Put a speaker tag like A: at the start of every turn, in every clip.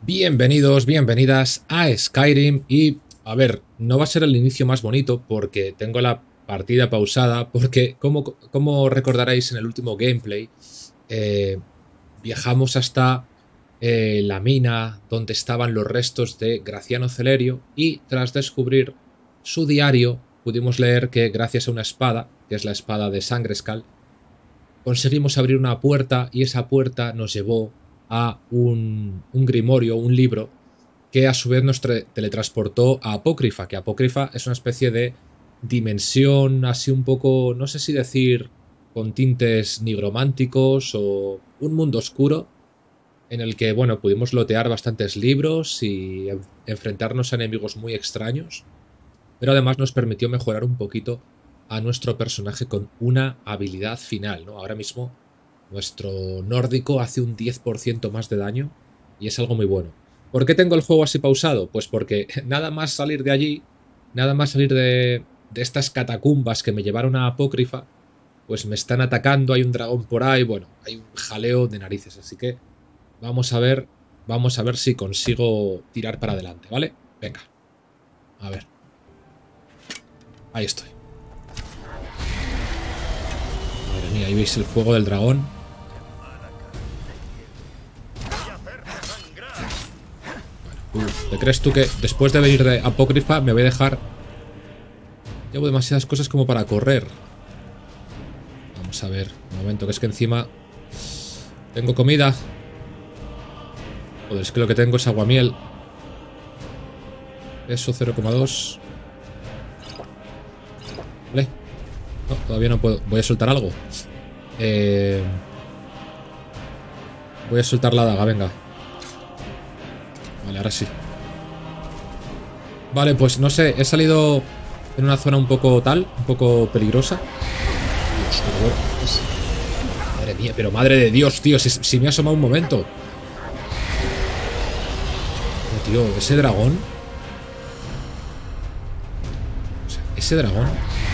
A: Bienvenidos, bienvenidas a Skyrim y, a ver, no va a ser el inicio más bonito porque tengo la partida pausada porque, como recordaréis en el último gameplay, eh, viajamos hasta la mina donde estaban los restos de Graciano Celerio y tras descubrir su diario pudimos leer que gracias a una espada, que es la espada de Sangrescal, conseguimos abrir una puerta y esa puerta nos llevó a un grimorio, un libro, que a su vez nos teletransportó a Apócrifa, que Apócrifa es una especie de dimensión así un poco, no sé si decir con tintes nigrománticos o un mundo oscuro en el que, bueno, pudimos lotear bastantes libros y enfrentarnos a enemigos muy extraños, pero además nos permitió mejorar un poquito a nuestro personaje con una habilidad final, ¿no? Ahora mismo nuestro nórdico hace un 10% más de daño y es algo muy bueno. ¿Por qué tengo el juego así pausado? Pues porque nada más salir de allí, nada más salir de estas catacumbas que me llevaron a Apócrifa, pues me están atacando, hay un dragón por ahí, bueno, hay un jaleo de narices, así que vamos a ver si consigo tirar para adelante, ¿vale? Venga, a ver, ahí estoy. Madre mía, ahí veis el fuego del dragón. ¿Te crees tú que después de venir de Apócrifa me voy a dejar? Llevo demasiadas cosas como para correr. Vamos a ver, un momento, que es que encima tengo comida. Joder, es que lo que tengo es aguamiel. Eso 0,2. Vale. No, todavía no puedo. Voy a soltar algo. Voy a soltar la daga, venga. Vale, ahora sí. Vale, pues no sé, he salido en una zona un poco un poco peligrosa. Dios, pero bueno. Madre mía, pero madre de Dios, tío, si me ha asomado un momento. Oh, tío, ese dragón. O sea, ese dragón.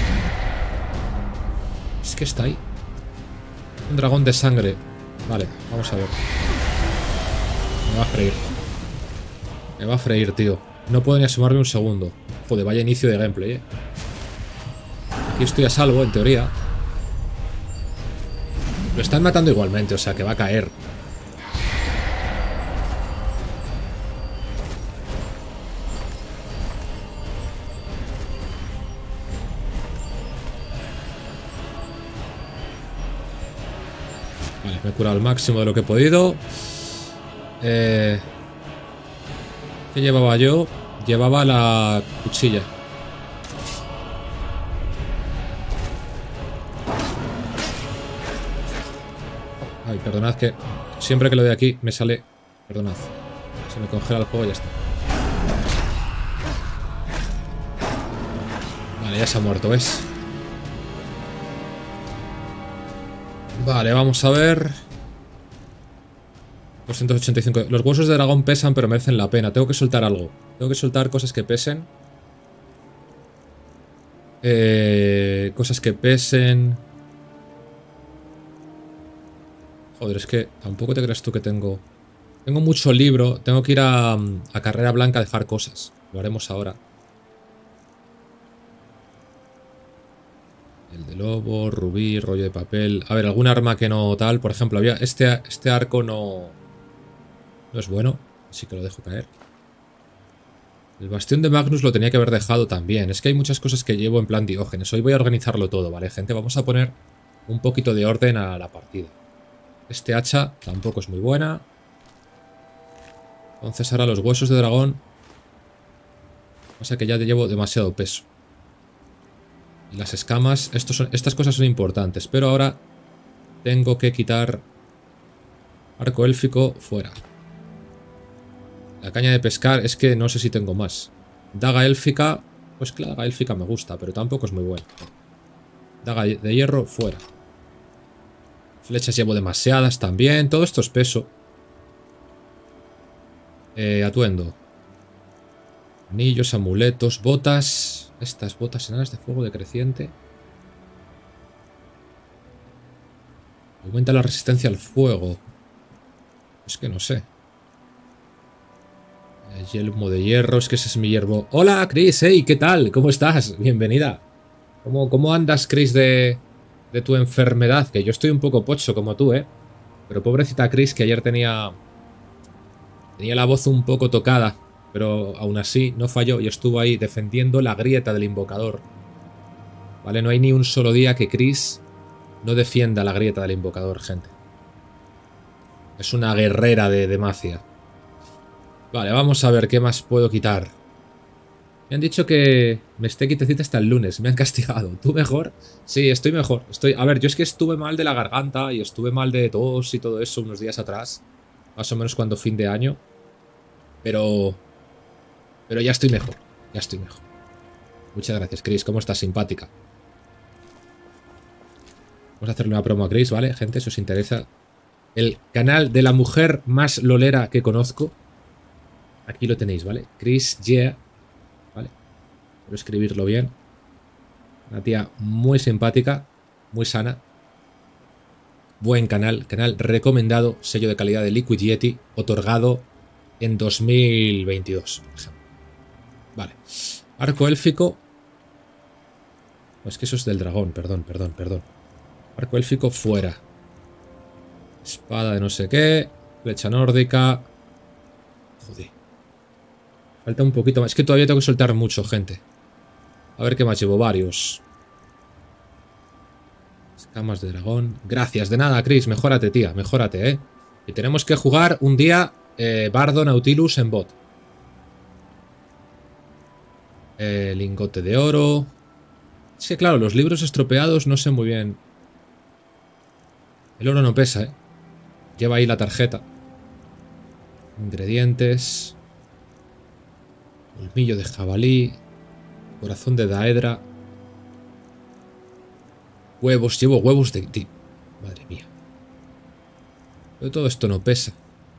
A: Es que está ahí. Un dragón de sangre. Vale, vamos a ver. Me va a freír. Me va a freír, tío. No puedo ni asomarme un segundo. Joder, vaya inicio de gameplay, Aquí estoy a salvo, en teoría. Lo están matando igualmente, o sea que va a caer. Vale, me he curado al máximo de lo que he podido. ¿Qué llevaba yo? Llevaba la cuchilla. Ay, perdonad que siempre que lo de aquí me sale... Perdonad. Se me congela el juego y ya está. Vale, ya se ha muerto, ¿ves? Vale, vamos a ver... 285. Los huesos de dragón pesan, pero merecen la pena. Tengo que soltar algo. Tengo que soltar cosas que pesen. Cosas que pesen. Joder, es que tampoco te creas tú que tengo... Tengo mucho libro. Tengo que ir a Carrera Blanca a dejar cosas. Lo haremos ahora. El de lobo, rubí, rollo de papel. A ver, algún arma que no tal. Por ejemplo, había este arco no es bueno. Así que lo dejo caer. El bastión de Magnus lo tenía que haber dejado también. Es que hay muchas cosas que llevo en plan Diógenes. Hoy voy a organizarlo todo, ¿vale, gente? Vamos a poner un poquito de orden a la partida. Este hacha tampoco es muy buena. Entonces ahora los huesos de dragón. Pasa que ya llevo demasiado peso. Y las escamas. Estas cosas son importantes. Pero ahora tengo que quitar arco élfico fuera. La caña de pescar, es que no sé si tengo más. Daga élfica, pues que la daga élfica me gusta, pero tampoco es muy buena. Daga de hierro, fuera. Flechas llevo demasiadas también, todo esto es peso. Atuendo. Anillos, amuletos, botas. Estas botas enanas de fuego decreciente. Aumenta la resistencia al fuego. Es que no sé. Yelmo de hierro, es que ese es mi hierbo. Hola, Chris, hey, ¿qué tal? ¿Cómo estás? Bienvenida. ¿Cómo andas, Chris, de tu enfermedad? Que yo estoy un poco pocho como tú, ¿eh? Pero pobrecita Chris, que ayer tenía la voz un poco tocada, pero aún así no falló y estuvo ahí defendiendo la grieta del invocador. ¿Vale? No hay ni un solo día que Chris no defienda la grieta del invocador, gente. Es una guerrera de Demacia. Vale, vamos a ver qué más puedo quitar. Me han dicho que me esté quitecita hasta el lunes. Me han castigado. ¿Tú mejor? Sí, estoy mejor. A ver, yo es que estuve mal de la garganta y estuve mal de tos y todo eso unos días atrás. Más o menos cuando fin de año. Pero ya estoy mejor. Ya estoy mejor. Muchas gracias, Chris. ¿Cómo estás? Simpática. Vamos a hacerle una promo a Chris, ¿vale? Gente, si os interesa. El canal de la mujer más lolera que conozco. Aquí lo tenéis, ¿vale? Chris Yeah. ¿Vale? Quiero escribirlo bien. Una tía muy simpática. Muy sana. Buen canal. Canal recomendado. Sello de calidad de Liquid Yeti. Otorgado en 2022, por ejemplo. Vale. Arco élfico. No, es que eso es del dragón. Perdón. Arco élfico fuera. Espada de no sé qué. Flecha nórdica. Joder. Falta un poquito más. Es que todavía tengo que soltar mucho, gente. A ver qué más llevo. Varios. Escamas de dragón. Gracias. De nada, Chris. Mejórate, tía. Mejórate, ¿eh? Y tenemos que jugar un día Bardo Nautilus en bot. Lingote de oro. Es que claro, los libros estropeados no sé muy bien. El oro no pesa, ¿eh? Lleva ahí la tarjeta. Ingredientes. Colmillo de jabalí. Corazón de daedra. Huevos. Llevo huevos de... Madre mía. Pero todo esto no pesa.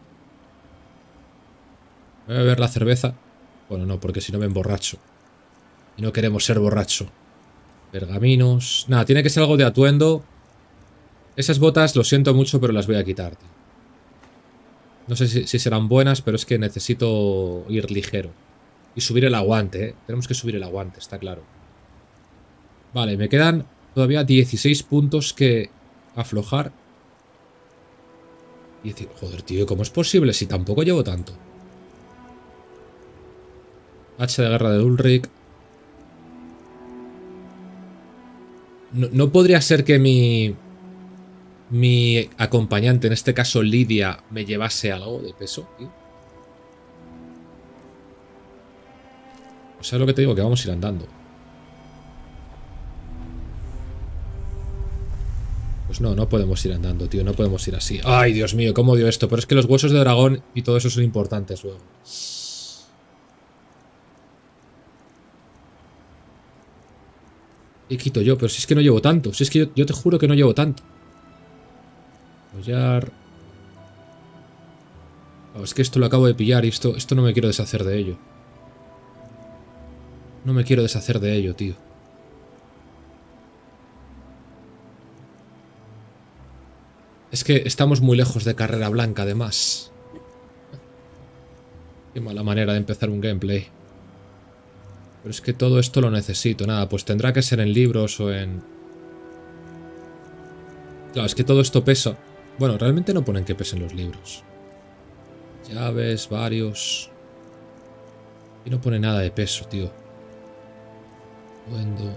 A: Voy a beber la cerveza. Bueno, no, porque si no me emborracho. Y no queremos ser borracho. Pergaminos. Nada, tiene que ser algo de atuendo. Esas botas, lo siento mucho, pero las voy a quitar, tío. No sé si serán buenas, pero es que necesito ir ligero. Y subir el aguante, ¿eh? Tenemos que subir el aguante, está claro. Vale, me quedan todavía 16 puntos que aflojar. Joder, tío, ¿cómo es posible si tampoco llevo tanto? Hacha de guerra de Ulrich. No podría ser que mi acompañante, en este caso Lidia, me llevase algo de peso, tío. O sea, lo que te digo, que vamos a ir andando. Pues no podemos ir andando, tío. No podemos ir así. Ay, Dios mío, cómo odio esto. Pero es que los huesos de dragón y todo eso son importantes luego. ¿Qué quito yo? Pero si es que no llevo tanto. Si es que yo te juro que no llevo tanto. Collar. Oh, es que esto lo acabo de pillar y esto no me quiero deshacer de ello. No me quiero deshacer de ello, tío. Es que estamos muy lejos de carrera blanca, además. Qué mala manera de empezar un gameplay. Pero es que todo esto lo necesito. Nada, pues tendrá que ser en libros o en... Claro, es que todo esto pesa. Bueno, realmente no ponen que pesen los libros. Llaves, varios... Y no pone nada de peso, tío. Duendo...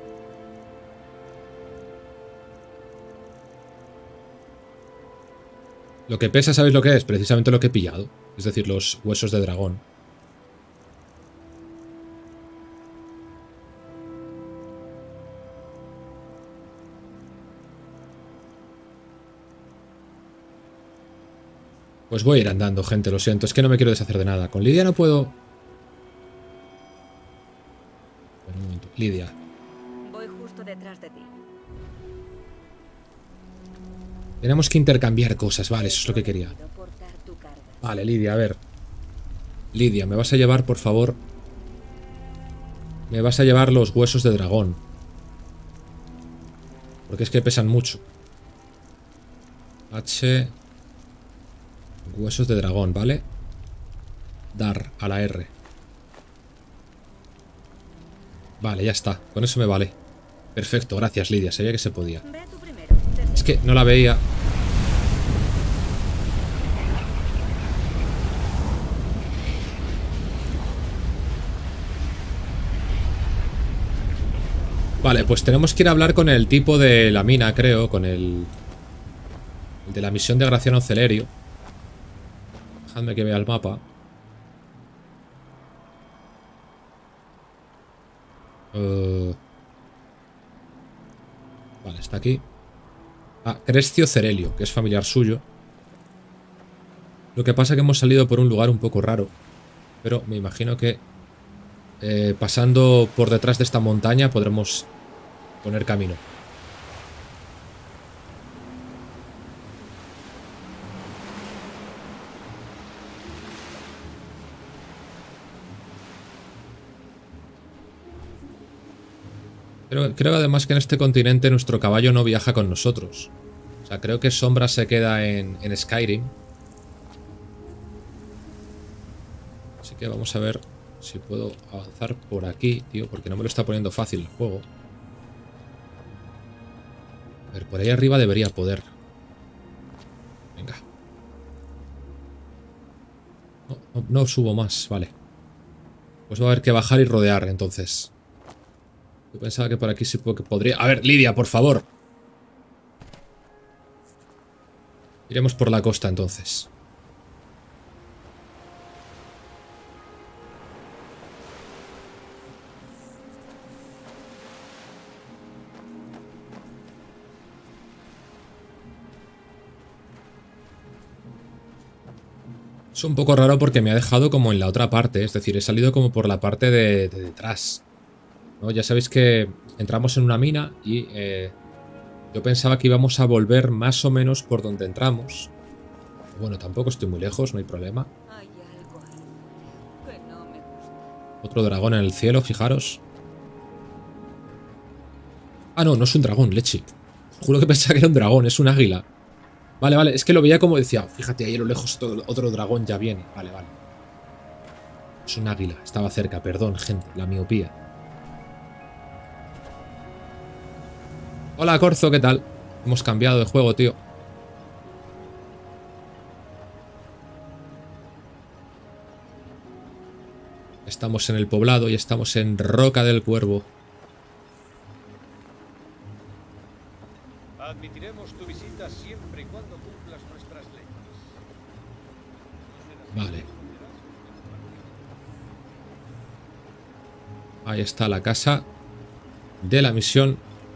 A: Lo que pesa, ¿sabéis lo que es? Precisamente lo que he pillado. Es decir, los huesos de dragón. Pues voy a ir andando, gente, lo siento. Es que no me quiero deshacer de nada. Con Lidia no puedo... Un momento. Lidia.
B: Voy justo detrás de ti.
A: Tenemos que intercambiar cosas, vale, eso es lo que quería. Vale, Lidia, a ver. Lidia, me vas a llevar, por favor... Me vas a llevar los huesos de dragón. Porque es que pesan mucho. H... Huesos de dragón, ¿vale? dar a la R. Vale, ya está. Con eso me vale. Perfecto, gracias Lidia. Sabía que se podía.
B: Ve tú primero.
A: Es que no la veía. Vale, pues tenemos que ir a hablar con el tipo de la mina, creo. Con el de la misión de Graciano Celerio. Dejadme que vea el mapa. Vale, está aquí. Ah, Crescio Cerelio, que es familiar suyo. Lo que pasa es que hemos salido por un lugar un poco raro. Pero me imagino que pasando por detrás de esta montaña podremos poner camino. Creo además que en este continente nuestro caballo no viaja con nosotros. O sea, creo que Sombra se queda en Skyrim. Así que vamos a ver si puedo avanzar por aquí, tío, porque no me lo está poniendo fácil el juego. A ver, por ahí arriba debería poder. Venga. No subo más, vale. Pues va a haber que bajar y rodear, entonces. Yo pensaba que por aquí sí podría... A ver, Lidia, por favor. Iremos por la costa, entonces. Es un poco raro porque me ha dejado como en la otra parte. Es decir, he salido como por la parte de detrás, ¿no? Ya sabéis que entramos en una mina y yo pensaba que íbamos a volver más o menos por donde entramos. Bueno, tampoco estoy muy lejos, no hay problema.
B: Hay algo ahí que no me gusta.
A: Otro dragón en el cielo, fijaros. Ah, no, no es un dragón, leche. Juro que pensaba que era un dragón, es un águila. Vale, vale, es que lo veía como decía, fíjate, ahí a lo lejos otro dragón ya viene. Vale, vale. Es un águila, estaba cerca, perdón, gente, la miopía. Hola, Corzo, ¿qué tal? Hemos cambiado de juego, tío. Estamos en el poblado y estamos en Roca del Cuervo.
C: Admitiremos tu visita siempre y cuando cumplas nuestras leyes.
A: Vale. Ahí está la casa de la misión.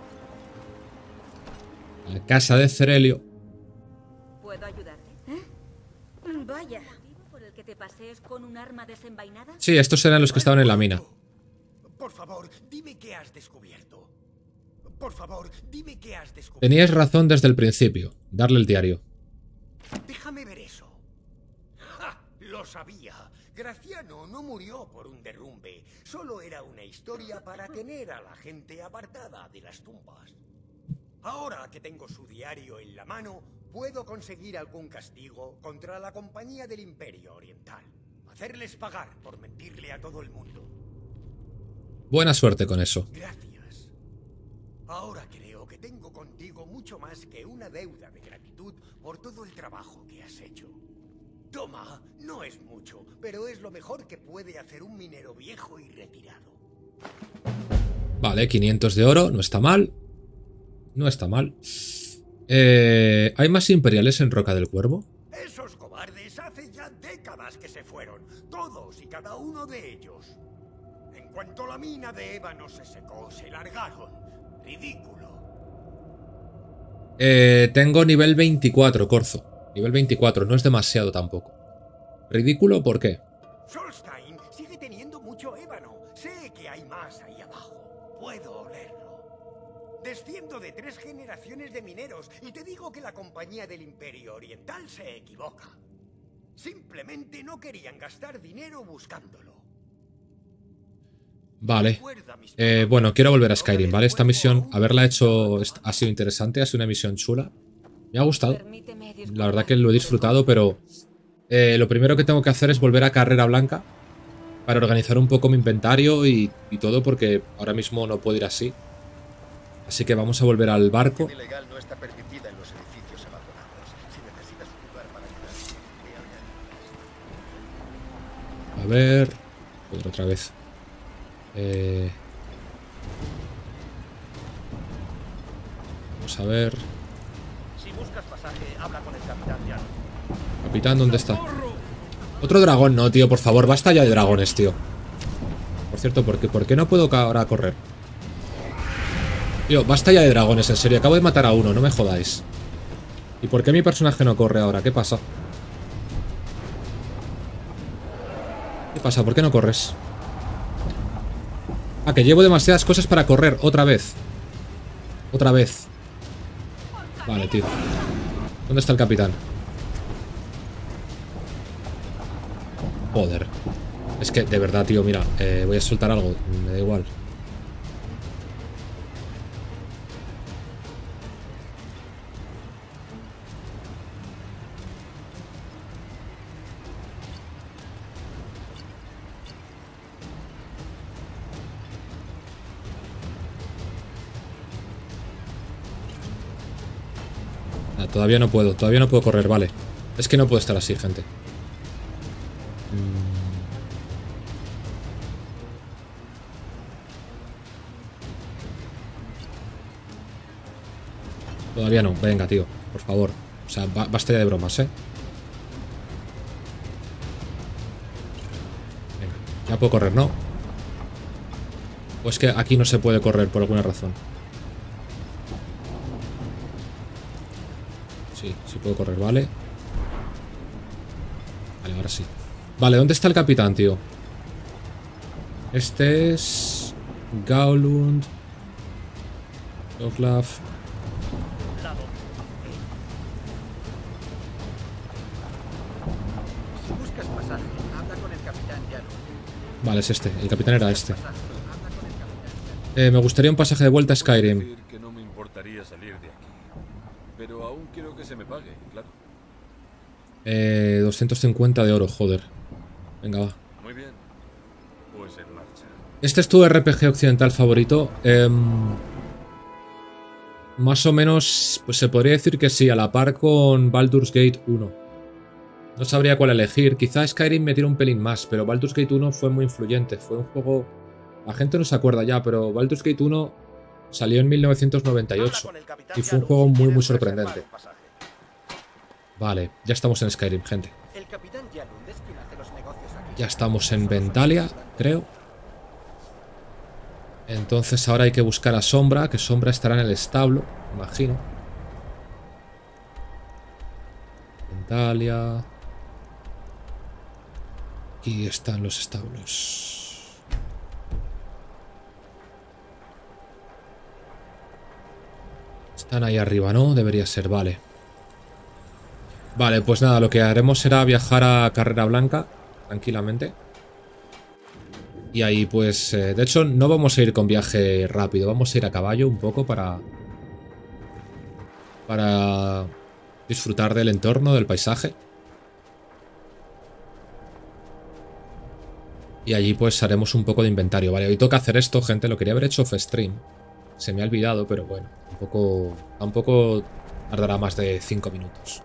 A: La casa de Cerelio.
B: ¿Puedo ayudarte? Vaya. ¿Motivo por el que te pasees con un arma desenvainada?
A: Sí, estos eran los que estaban en la mina.
C: Por favor, dime qué has descubierto. Por favor, dime qué has descubierto.
A: Teníais razón desde el principio. Darle el diario.
C: Déjame ver eso. ¡Ja! Lo sabía. Graciano no murió por un derrumbe. Solo era una historia para tener a la gente apartada de las tumbas. Ahora que tengo su diario en la mano, puedo conseguir algún castigo contra la Compañía del Imperio Oriental. Hacerles pagar por mentirle a todo el mundo.
A: Buena suerte con eso.
C: Gracias. Ahora creo que tengo contigo mucho más que una deuda de gratitud por todo el trabajo que has hecho. Toma, no es mucho, pero es lo mejor que puede hacer un minero viejo y retirado.
A: Vale, 500 de oro, no está mal. No está mal. ¿Hay más imperiales en Roca del Cuervo?
C: Esos cobardes hace ya décadas que se fueron, todos y cada uno de ellos. En cuanto la mina de ébano se secó, se largaron. Ridículo.
A: Tengo nivel 24, Corzo. Nivel 24, no es demasiado tampoco. ¿Ridículo por qué?
C: Solstein sigue teniendo mucho ébano. Sé que hay más ahí abajo. Puedo olerlo. Desciendo de 3 generaciones de mineros y te digo que la Compañía del Imperio Oriental se equivoca. Simplemente no querían gastar dinero buscándolo.
A: Vale. Bueno, quiero volver a Skyrim, ¿vale? Esta misión, haberla hecho ha sido interesante, ha sido una misión chula. Me ha gustado. La verdad que lo he disfrutado, pero Lo primero que tengo que hacer es volver a Carrera Blanca para organizar un poco mi inventario y todo, porque ahora mismo no puedo ir así. Así que vamos a volver al barco.
D: Ilegal no está permitida en los edificios abandonados. Si necesitas un lugar para quedarte,
A: A ver... otra vez. Vamos a ver...
D: si buscas pasaje, habla con el capitán Jan.
A: Capitán, ¿dónde está? Otro dragón, no, tío, por favor, basta ya de dragones, tío. Por cierto, ¿por qué no puedo ahora correr? Tío, basta ya de dragones, en serio, acabo de matar a uno, no me jodáis. ¿Y por qué mi personaje no corre ahora? ¿Qué pasa? ¿Qué pasa? ¿Por qué no corres? Ah, que llevo demasiadas cosas para correr, otra vez. Otra vez. Vale, tío. ¿Dónde está el capitán? Joder. Es que, de verdad, tío, mira, voy a soltar algo, me da igual. Ah, todavía no puedo correr, vale. Es que no puedo estar así, gente. Todavía no, venga, tío, por favor. O sea, basta ya de bromas, ¿eh? Venga, ya puedo correr, ¿no? O es que aquí no se puede correr por alguna razón. Sí, sí puedo correr, vale. Vale, ahora sí. Vale, ¿dónde está el capitán, tío? Este es... Gaulund. Oglaf.
D: Si buscas pasaje, habla con el capitán Jan.
A: Vale, es este, el capitán era este. Me gustaría un pasaje de vuelta a Skyrim.
E: Decir que no me importaría salir de aquí, pero aún quiero que se me pague, claro.
A: 250 de oro, joder. Venga, va.
E: Muy bien, pues en marcha.
A: Este es tu RPG occidental favorito. Más o menos, pues se podría decir que sí, a la par con Baldur's Gate 1. No sabría cuál elegir. Quizá Skyrim me tira un pelín más, pero Baldur's Gate 1 fue muy influyente. Fue un juego... La gente no se acuerda ya, pero Baldur's Gate 1 salió en 1998. Y fue un juego muy, muy sorprendente. Vale, ya estamos en Skyrim, gente.
D: El capitán Jan es quien hace los negocios aquí.
A: Ya estamos en Ventalia, creo. Entonces ahora hay que buscar a Sombra, que Sombra estará en el establo, imagino. Ventalia. Aquí están los establos. Están ahí arriba, ¿no? Debería ser, vale. Vale, pues nada, lo que haremos será viajar a Carrera Blanca, tranquilamente. Y ahí pues, de hecho no vamos a ir con viaje rápido, vamos a ir a caballo un poco para disfrutar del entorno, del paisaje. Y allí pues haremos un poco de inventario. Vale, hoy toca hacer esto, gente, lo quería haber hecho off stream. Se me ha olvidado, pero bueno, tampoco tardará más de 5 minutos.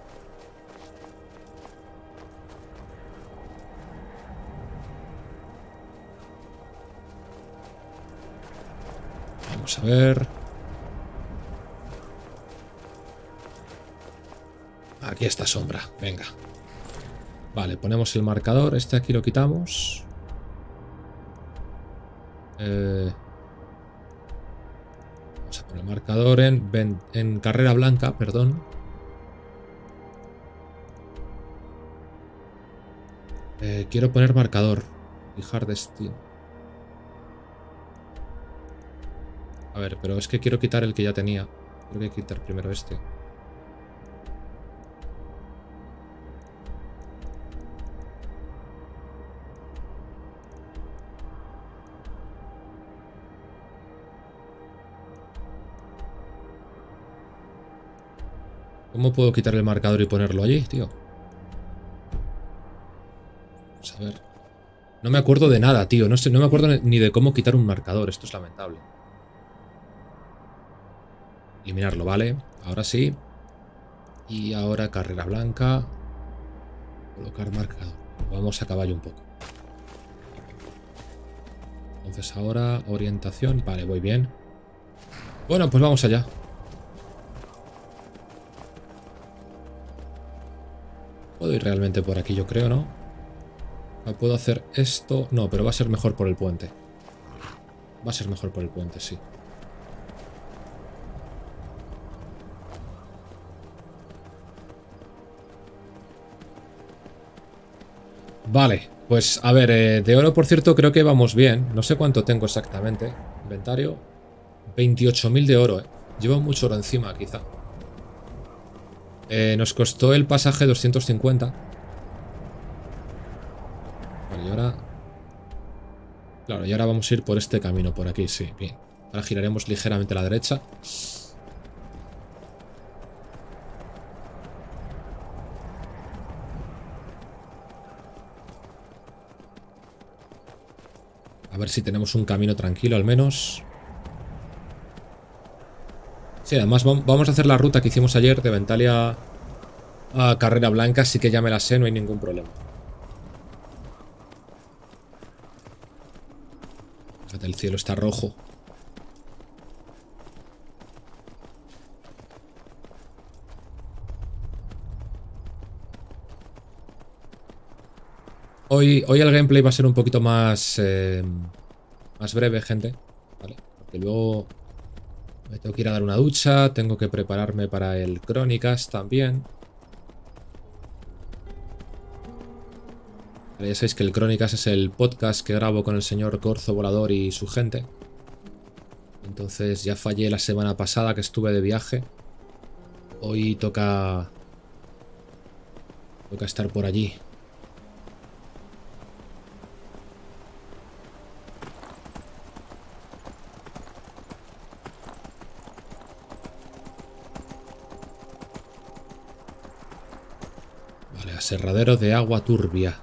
A: Vamos a ver. Aquí está Sombra, venga. Vale, ponemos el marcador. Este aquí lo quitamos. Vamos a poner el marcador en Carrera Blanca, perdón. Quiero poner marcador. Fijar destino. A ver, pero es que quiero quitar el que ya tenía. Creo que hay que quitar primero este. ¿Cómo puedo quitar el marcador y ponerlo allí, tío? Vamos a ver. No me acuerdo de nada, tío. No sé, no me acuerdo ni de cómo quitar un marcador. Esto es lamentable. Eliminarlo, ¿vale? Ahora sí. Y ahora carrera blanca. Colocar marcador. Vamos a caballo un poco. Entonces ahora orientación. Vale, voy bien. Bueno, pues vamos allá. Puedo ir realmente por aquí, yo creo, ¿no? ¿Puedo hacer esto? No, pero va a ser mejor por el puente. Va a ser mejor por el puente, sí. Vale, pues a ver, de oro por cierto creo que vamos bien. No sé cuánto tengo exactamente. Inventario. 28.000 de oro, Llevo mucho oro encima, quizá. Nos costó el pasaje 250. Vale, y ahora... Claro, y ahora vamos a ir por este camino, por aquí, sí, bien. Ahora giraremos ligeramente a la derecha. A ver si tenemos un camino tranquilo al menos. Sí, además vamos a hacer la ruta que hicimos ayer de Ventalia a Carrera Blanca, así que ya me la sé, no hay ningún problema. Fíjate, el cielo está rojo. Hoy el gameplay va a ser un poquito más breve, gente, ¿vale? Porque luego me tengo que ir a dar una ducha, tengo que prepararme para el Crónicas también. Vale, ya sabéis que el Crónicas es el podcast que grabo con el señor Corzo Volador y su gente. Entonces ya fallé la semana pasada que estuve de viaje. Hoy toca estar por allí. Vale, aserradero de agua turbia.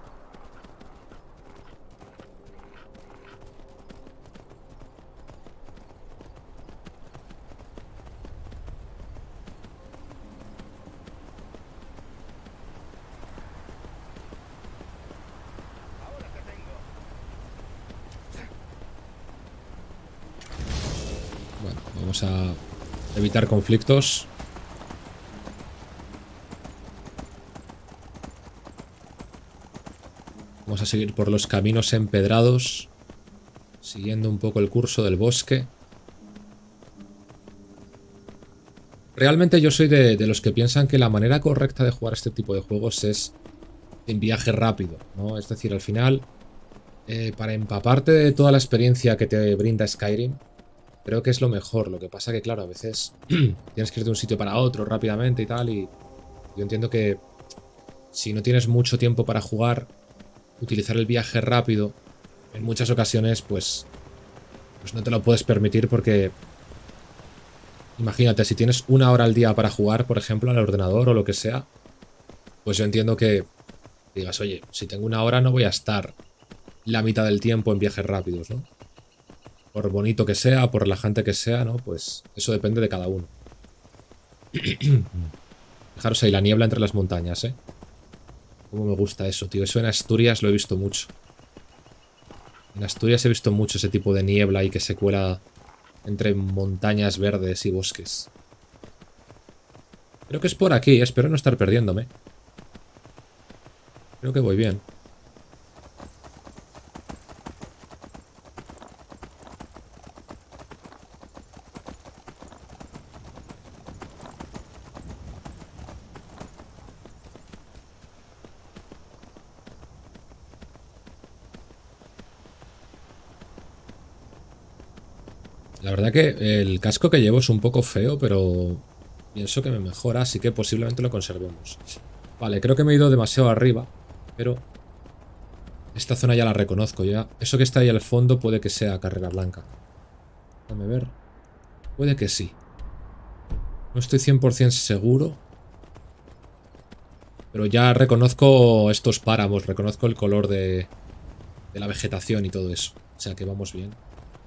A: Bueno, vamos a evitar conflictos. Vamos a seguir por los caminos empedrados, siguiendo un poco el curso del bosque. Realmente yo soy de los que piensan que la manera correcta de jugar este tipo de juegos es en viaje rápido, ¿no? Es decir, al final, para empaparte de toda la experiencia que te brinda Skyrim, creo que es lo mejor. Lo que pasa que, claro, a veces tienes que ir de un sitio para otro rápidamente y tal, y yo entiendo que si no tienes mucho tiempo para jugar, utilizar el viaje rápido en muchas ocasiones pues no te lo puedes permitir porque imagínate, si tienes una hora al día para jugar, por ejemplo, al ordenador o lo que sea, pues yo entiendo que digas, oye, si tengo una hora no voy a estar la mitad del tiempo en viajes rápidos, ¿no? Por bonito que sea, por relajante que sea, ¿no? Pues eso depende de cada uno. Fijaros ahí la niebla entre las montañas, ¿eh? Cómo me gusta eso, tío. Eso en Asturias lo he visto mucho. En Asturias he visto mucho ese tipo de niebla ahí que se cuela entre montañas verdes y bosques. Creo que es por aquí, espero no estar perdiéndome. Creo que voy bien. La verdad que el casco que llevo es un poco feo, pero pienso que me mejora, así que posiblemente lo conservemos. Vale, creo que me he ido demasiado arriba, pero esta zona ya la reconozco. Ya. Eso que está ahí al fondo puede que sea Carrera Blanca. Déjame ver. Puede que sí. No estoy 100% seguro, Pero ya reconozco estos páramos, reconozco el color de la vegetación y todo eso. O sea que vamos bien.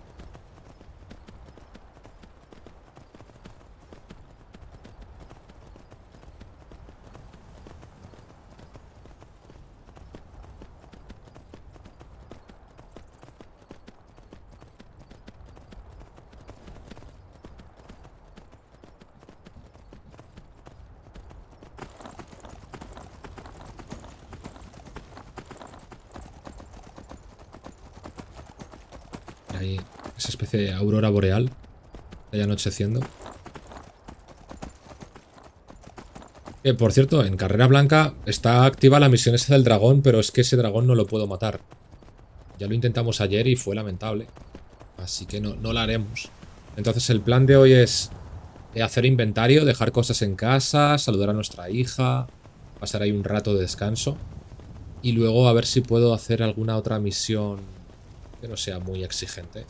A: Ahí, esa especie de aurora boreal. Ahí anocheciendo. Por cierto, en Carrera Blanca está activa la misión esa del dragón, pero es que ese dragón no lo puedo matar. Ya lo intentamos ayer y fue lamentable. Así que no la haremos. Entonces el plan de hoy es hacer inventario, dejar cosas en casa, saludar a nuestra hija, pasar ahí un rato de descanso. Y luego a ver si puedo hacer alguna otra misión que no sea muy exigente.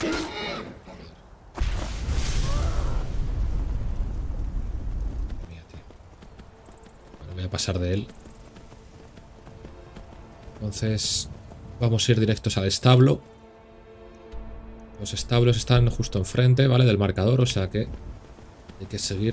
A: Mira, tío. Bueno, voy a pasar de él. Entonces vamos a ir directos al establo. Los establos están justo enfrente, ¿vale? Del marcador, o sea que hay que seguir.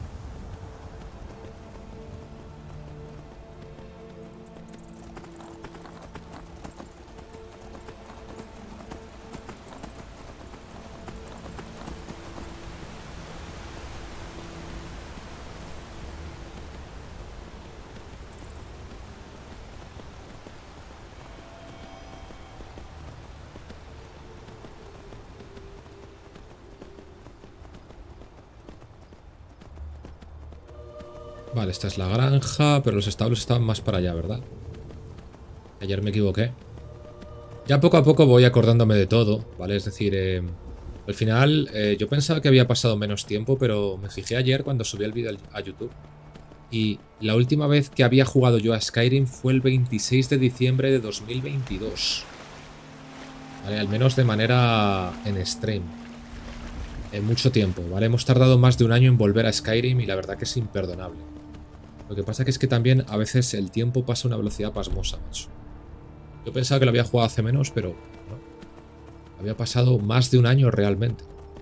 A: Vale, esta es la granja, pero los establos estaban más para allá, ¿verdad? Ayer me equivoqué. Ya poco a poco voy acordándome de todo, ¿vale? Es decir, al final yo pensaba que había pasado menos tiempo, pero me fijé ayer cuando subí el vídeo a YouTube. Y la última vez que había jugado yo a Skyrim fue el 26 de diciembre de 2022. ¿Vale? Al menos de manera en stream. En mucho tiempo, ¿vale? Hemos tardado más de un año en volver a Skyrim y la verdad que es imperdonable. Lo que pasa que es que también a veces el tiempo pasa a una velocidad pasmosa, macho. Yo pensaba que lo había jugado hace menos, pero no. Había pasado más de un año realmente.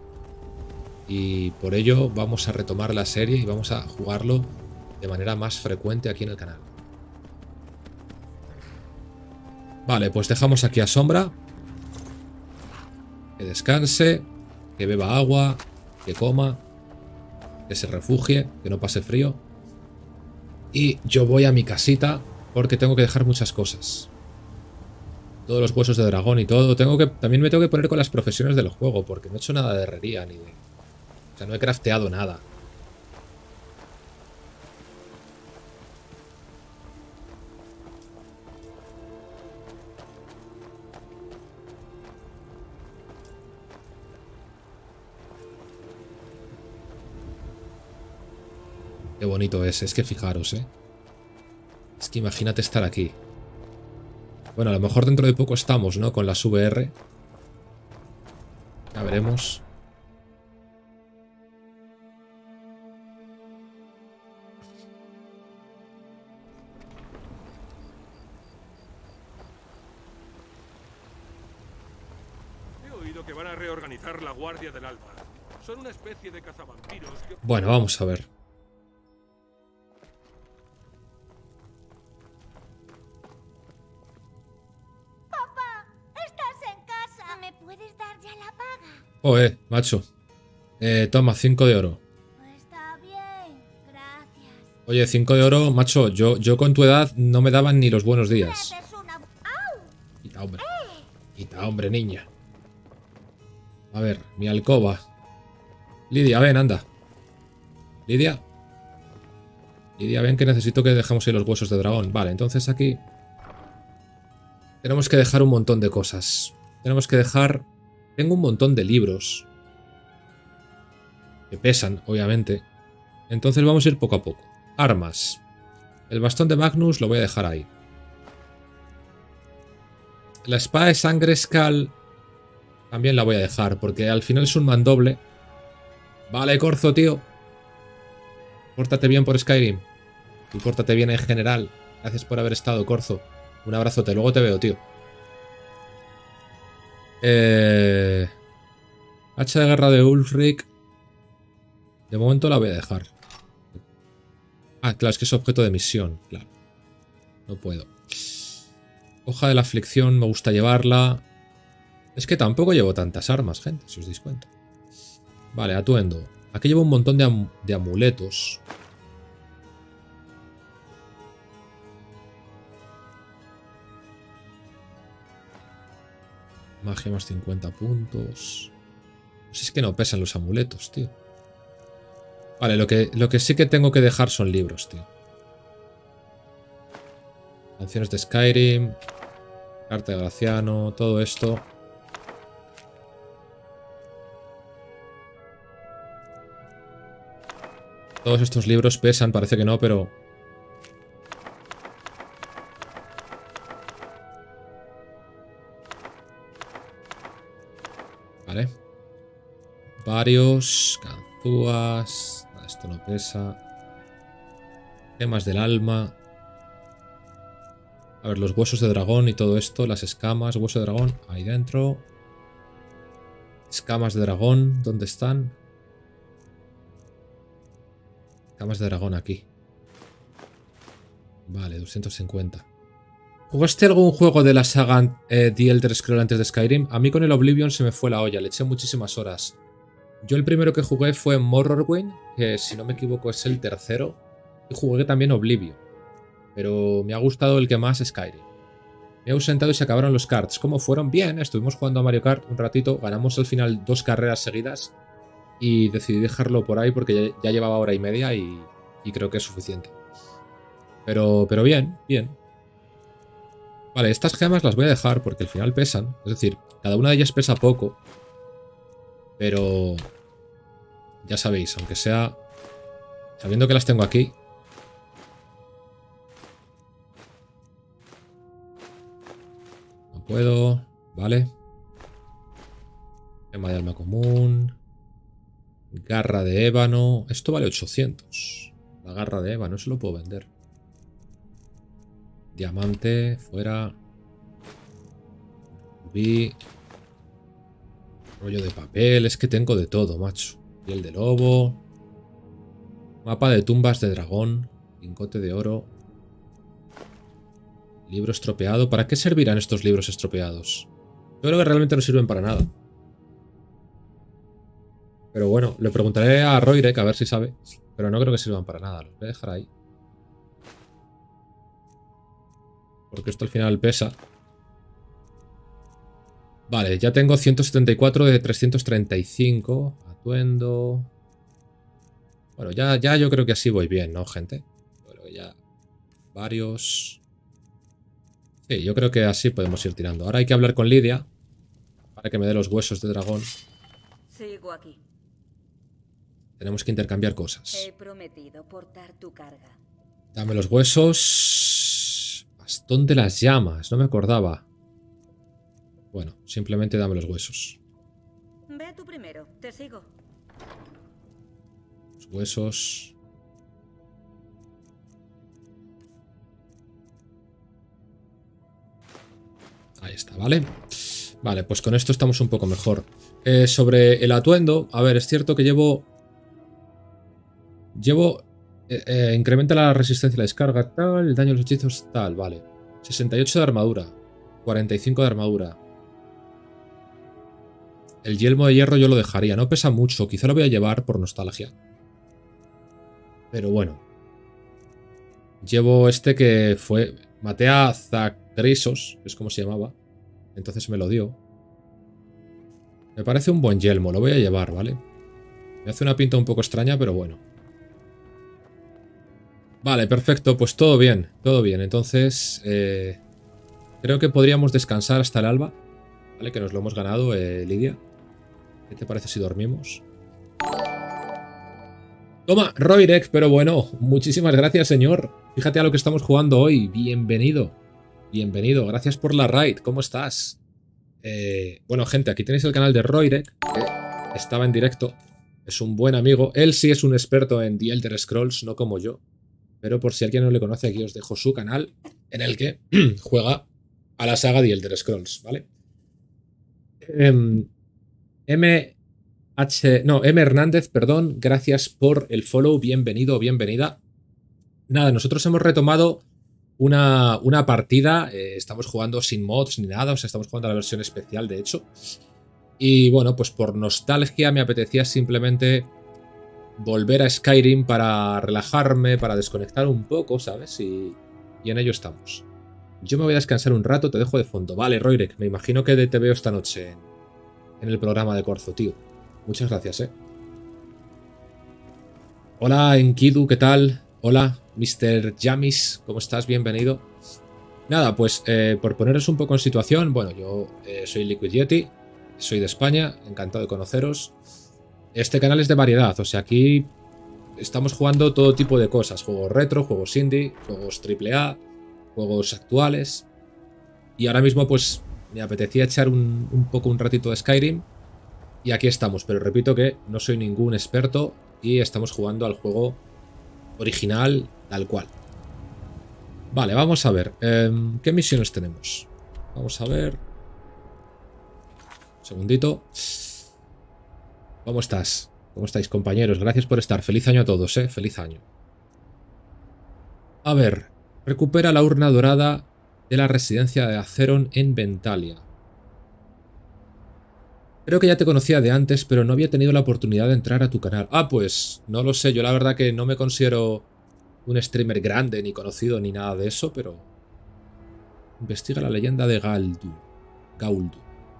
A: Y por ello vamos a retomar la serie y vamos a jugarlo de manera más frecuente aquí en el canal. Vale, pues dejamos aquí a Sombra. Que descanse, que beba agua, que coma, que se refugie, que no pase frío. Y yo voy a mi casita porque tengo que dejar muchas cosas. Todos los huesos de dragón y todo. También me tengo que poner con las profesiones del juego porque no he hecho nada de herrería ni de... O sea, no he crafteado nada. Qué bonito es que fijaros, Es que imagínate estar aquí. Bueno, a lo mejor dentro de poco estamos, ¿no? Con las VR. Ya veremos.
F: He oído que van a reorganizar la Guardia del Alba. Son una especie de cazavampiros que...
A: Bueno, vamos a ver. Macho. Toma, 5 de oro.
G: Está bien, gracias.
A: Oye, 5 de oro, macho. Yo con tu edad no me daban ni los buenos días. Quita, hombre. Quita, hombre, niña. A ver, mi alcoba. Lidia, ven, anda. Lidia. Lidia, ven que necesito que dejemos ahí los huesos de dragón. Vale, entonces aquí tenemos que dejar un montón de cosas. Tenemos que dejar... Tengo un montón de libros. Que pesan, obviamente. Entonces vamos a ir poco a poco. Armas. El bastón de Magnus lo voy a dejar ahí. La espada de Sangrescal también la voy a dejar, porque al final es un mandoble. Vale, Corzo, tío. Pórtate bien por Skyrim. Y pórtate bien en general. Gracias por haber estado, Corzo. Un abrazote, luego te veo, tío. Hacha de guerra de Ulfric. De momento la voy a dejar. Ah, claro, es que es objeto de misión. Claro. No puedo. Hoja de la aflicción, me gusta llevarla. Es que tampoco llevo tantas armas, gente, si os dais cuenta. Vale, atuendo. Aquí llevo un montón de amuletos. Magia más 50 puntos. Pues es que no pesan los amuletos, tío. Vale, lo que sí que tengo que dejar son libros, tío. Canciones de Skyrim. Carta de Graciano, todo esto. Todos estos libros pesan, parece que no, pero... Vale. Varios. Ganzúas. Esto no pesa. Gemas del alma. A ver, los huesos de dragón y todo esto. Las escamas, hueso de dragón. Ahí dentro. Escamas de dragón. ¿Dónde están? Escamas de dragón aquí. Vale, 250. ¿Jugaste algún juego de la saga The Elder Scrolls antes de Skyrim? A mí con el Oblivion se me fue la olla, le eché muchísimas horas. Yo el primero que jugué fue Morrowind, que si no me equivoco es el tercero, y jugué también Oblivion. Pero me ha gustado el que más, Skyrim. Me he ausentado y se acabaron los karts. ¿Cómo fueron? Bien, estuvimos jugando a Mario Kart un ratito, ganamos al final 2 carreras seguidas y decidí dejarlo por ahí porque ya llevaba hora y media y creo que es suficiente. Pero bien, bien. Vale, estas gemas las voy a dejar porque al final pesan. Es decir, cada una de ellas pesa poco. Pero... ya sabéis, aunque sea... sabiendo que las tengo aquí... no puedo... Vale. Gema de alma común. Garra de ébano. Esto vale 800. La garra de ébano, eso lo puedo vender. Diamante, fuera. Rubí. Rollo de papel. Es que tengo de todo, macho. Piel de lobo. Mapa de tumbas de dragón. Lingote de oro. Libro estropeado. ¿Para qué servirán estos libros estropeados? Yo creo que realmente no sirven para nada. Pero bueno, le preguntaré a Roirek a ver si sabe. Pero no creo que sirvan para nada. Los voy a dejar ahí. Porque esto al final pesa. Vale, ya tengo 174 de 335. Atuendo. Bueno, ya yo creo que así voy bien, ¿no, gente? Bueno, ya... varios... sí, yo creo que así podemos ir tirando. Ahora hay que hablar con Lidia. Para que me dé los huesos de dragón.
B: Sigo aquí.
A: Tenemos que intercambiar cosas.
B: He prometido portar tu carga.
A: Dame los huesos... Bastón de las llamas, no me acordaba. Bueno, simplemente dame los huesos.
B: Ve tú primero, te sigo.
A: Los huesos. Ahí está, ¿vale? Vale, pues con esto estamos un poco mejor. Sobre el atuendo, a ver, es cierto que llevo... incrementa la resistencia a la descarga, tal, el daño a los hechizos, tal, vale. 68 de armadura, 45 de armadura. El yelmo de hierro yo lo dejaría, no pesa mucho, quizá lo voy a llevar por nostalgia. Pero bueno. Llevo este que fue... maté a Zagresos, que es como se llamaba. Entonces me lo dio. Me parece un buen yelmo, lo voy a llevar, ¿vale? Me hace una pinta un poco extraña, pero bueno. Vale, perfecto, pues todo bien, entonces creo que podríamos descansar hasta el alba, ¿vale? Que nos lo hemos ganado, Lidia. ¿Qué te parece si dormimos? Toma, Roirek, pero bueno, muchísimas gracias, señor. Fíjate a lo que estamos jugando hoy, bienvenido, bienvenido, gracias por la raid, ¿cómo estás? Bueno, gente, aquí tenéis el canal de Roirek, que estaba en directo, es un buen amigo, él sí es un experto en The Elder Scrolls, no como yo. pero por si alguien no le conoce, aquí os dejo su canal en el que juega a la saga de Elder Scrolls, ¿vale? M Hernández, perdón, gracias por el follow, bienvenido o bienvenida. Nada, nosotros hemos retomado una partida, estamos jugando sin mods ni nada, o sea, estamos jugando a la versión especial, de hecho. Y bueno, pues por nostalgia me apetecía simplemente volver a Skyrim para relajarme, para desconectar un poco, ¿sabes? Y en ello estamos. Yo me voy a descansar un rato, te dejo de fondo. Vale, Roirek, me imagino que te veo esta noche en el programa de Corzo, tío. Muchas gracias, Hola, Enkidu, ¿qué tal? Hola, Mr. Jamis, ¿cómo estás? Bienvenido. Nada, pues por poneros un poco en situación, bueno, yo soy Liquid Yeti, soy de España, encantado de conoceros. Este canal es de variedad, o sea, aquí estamos jugando todo tipo de cosas. Juegos retro, juegos indie, juegos AAA, juegos actuales. Y ahora mismo pues me apetecía echar un ratito de Skyrim. Y aquí estamos, pero repito que no soy ningún experto y estamos jugando al juego original tal cual. Vale, vamos a ver. ¿Qué misiones tenemos? Vamos a ver. Un segundito. ¿Cómo estás? ¿Cómo estáis, compañeros? Gracias por estar. Feliz año a todos, Feliz año. A ver. Recupera la urna dorada de la residencia de Azeron en Ventalia. Creo que ya te conocía de antes, pero no había tenido la oportunidad de entrar a tu canal. Ah, pues no lo sé. Yo la verdad que no me considero un streamer grande, ni conocido, ni nada de eso, pero... Investiga la leyenda de Gauldu.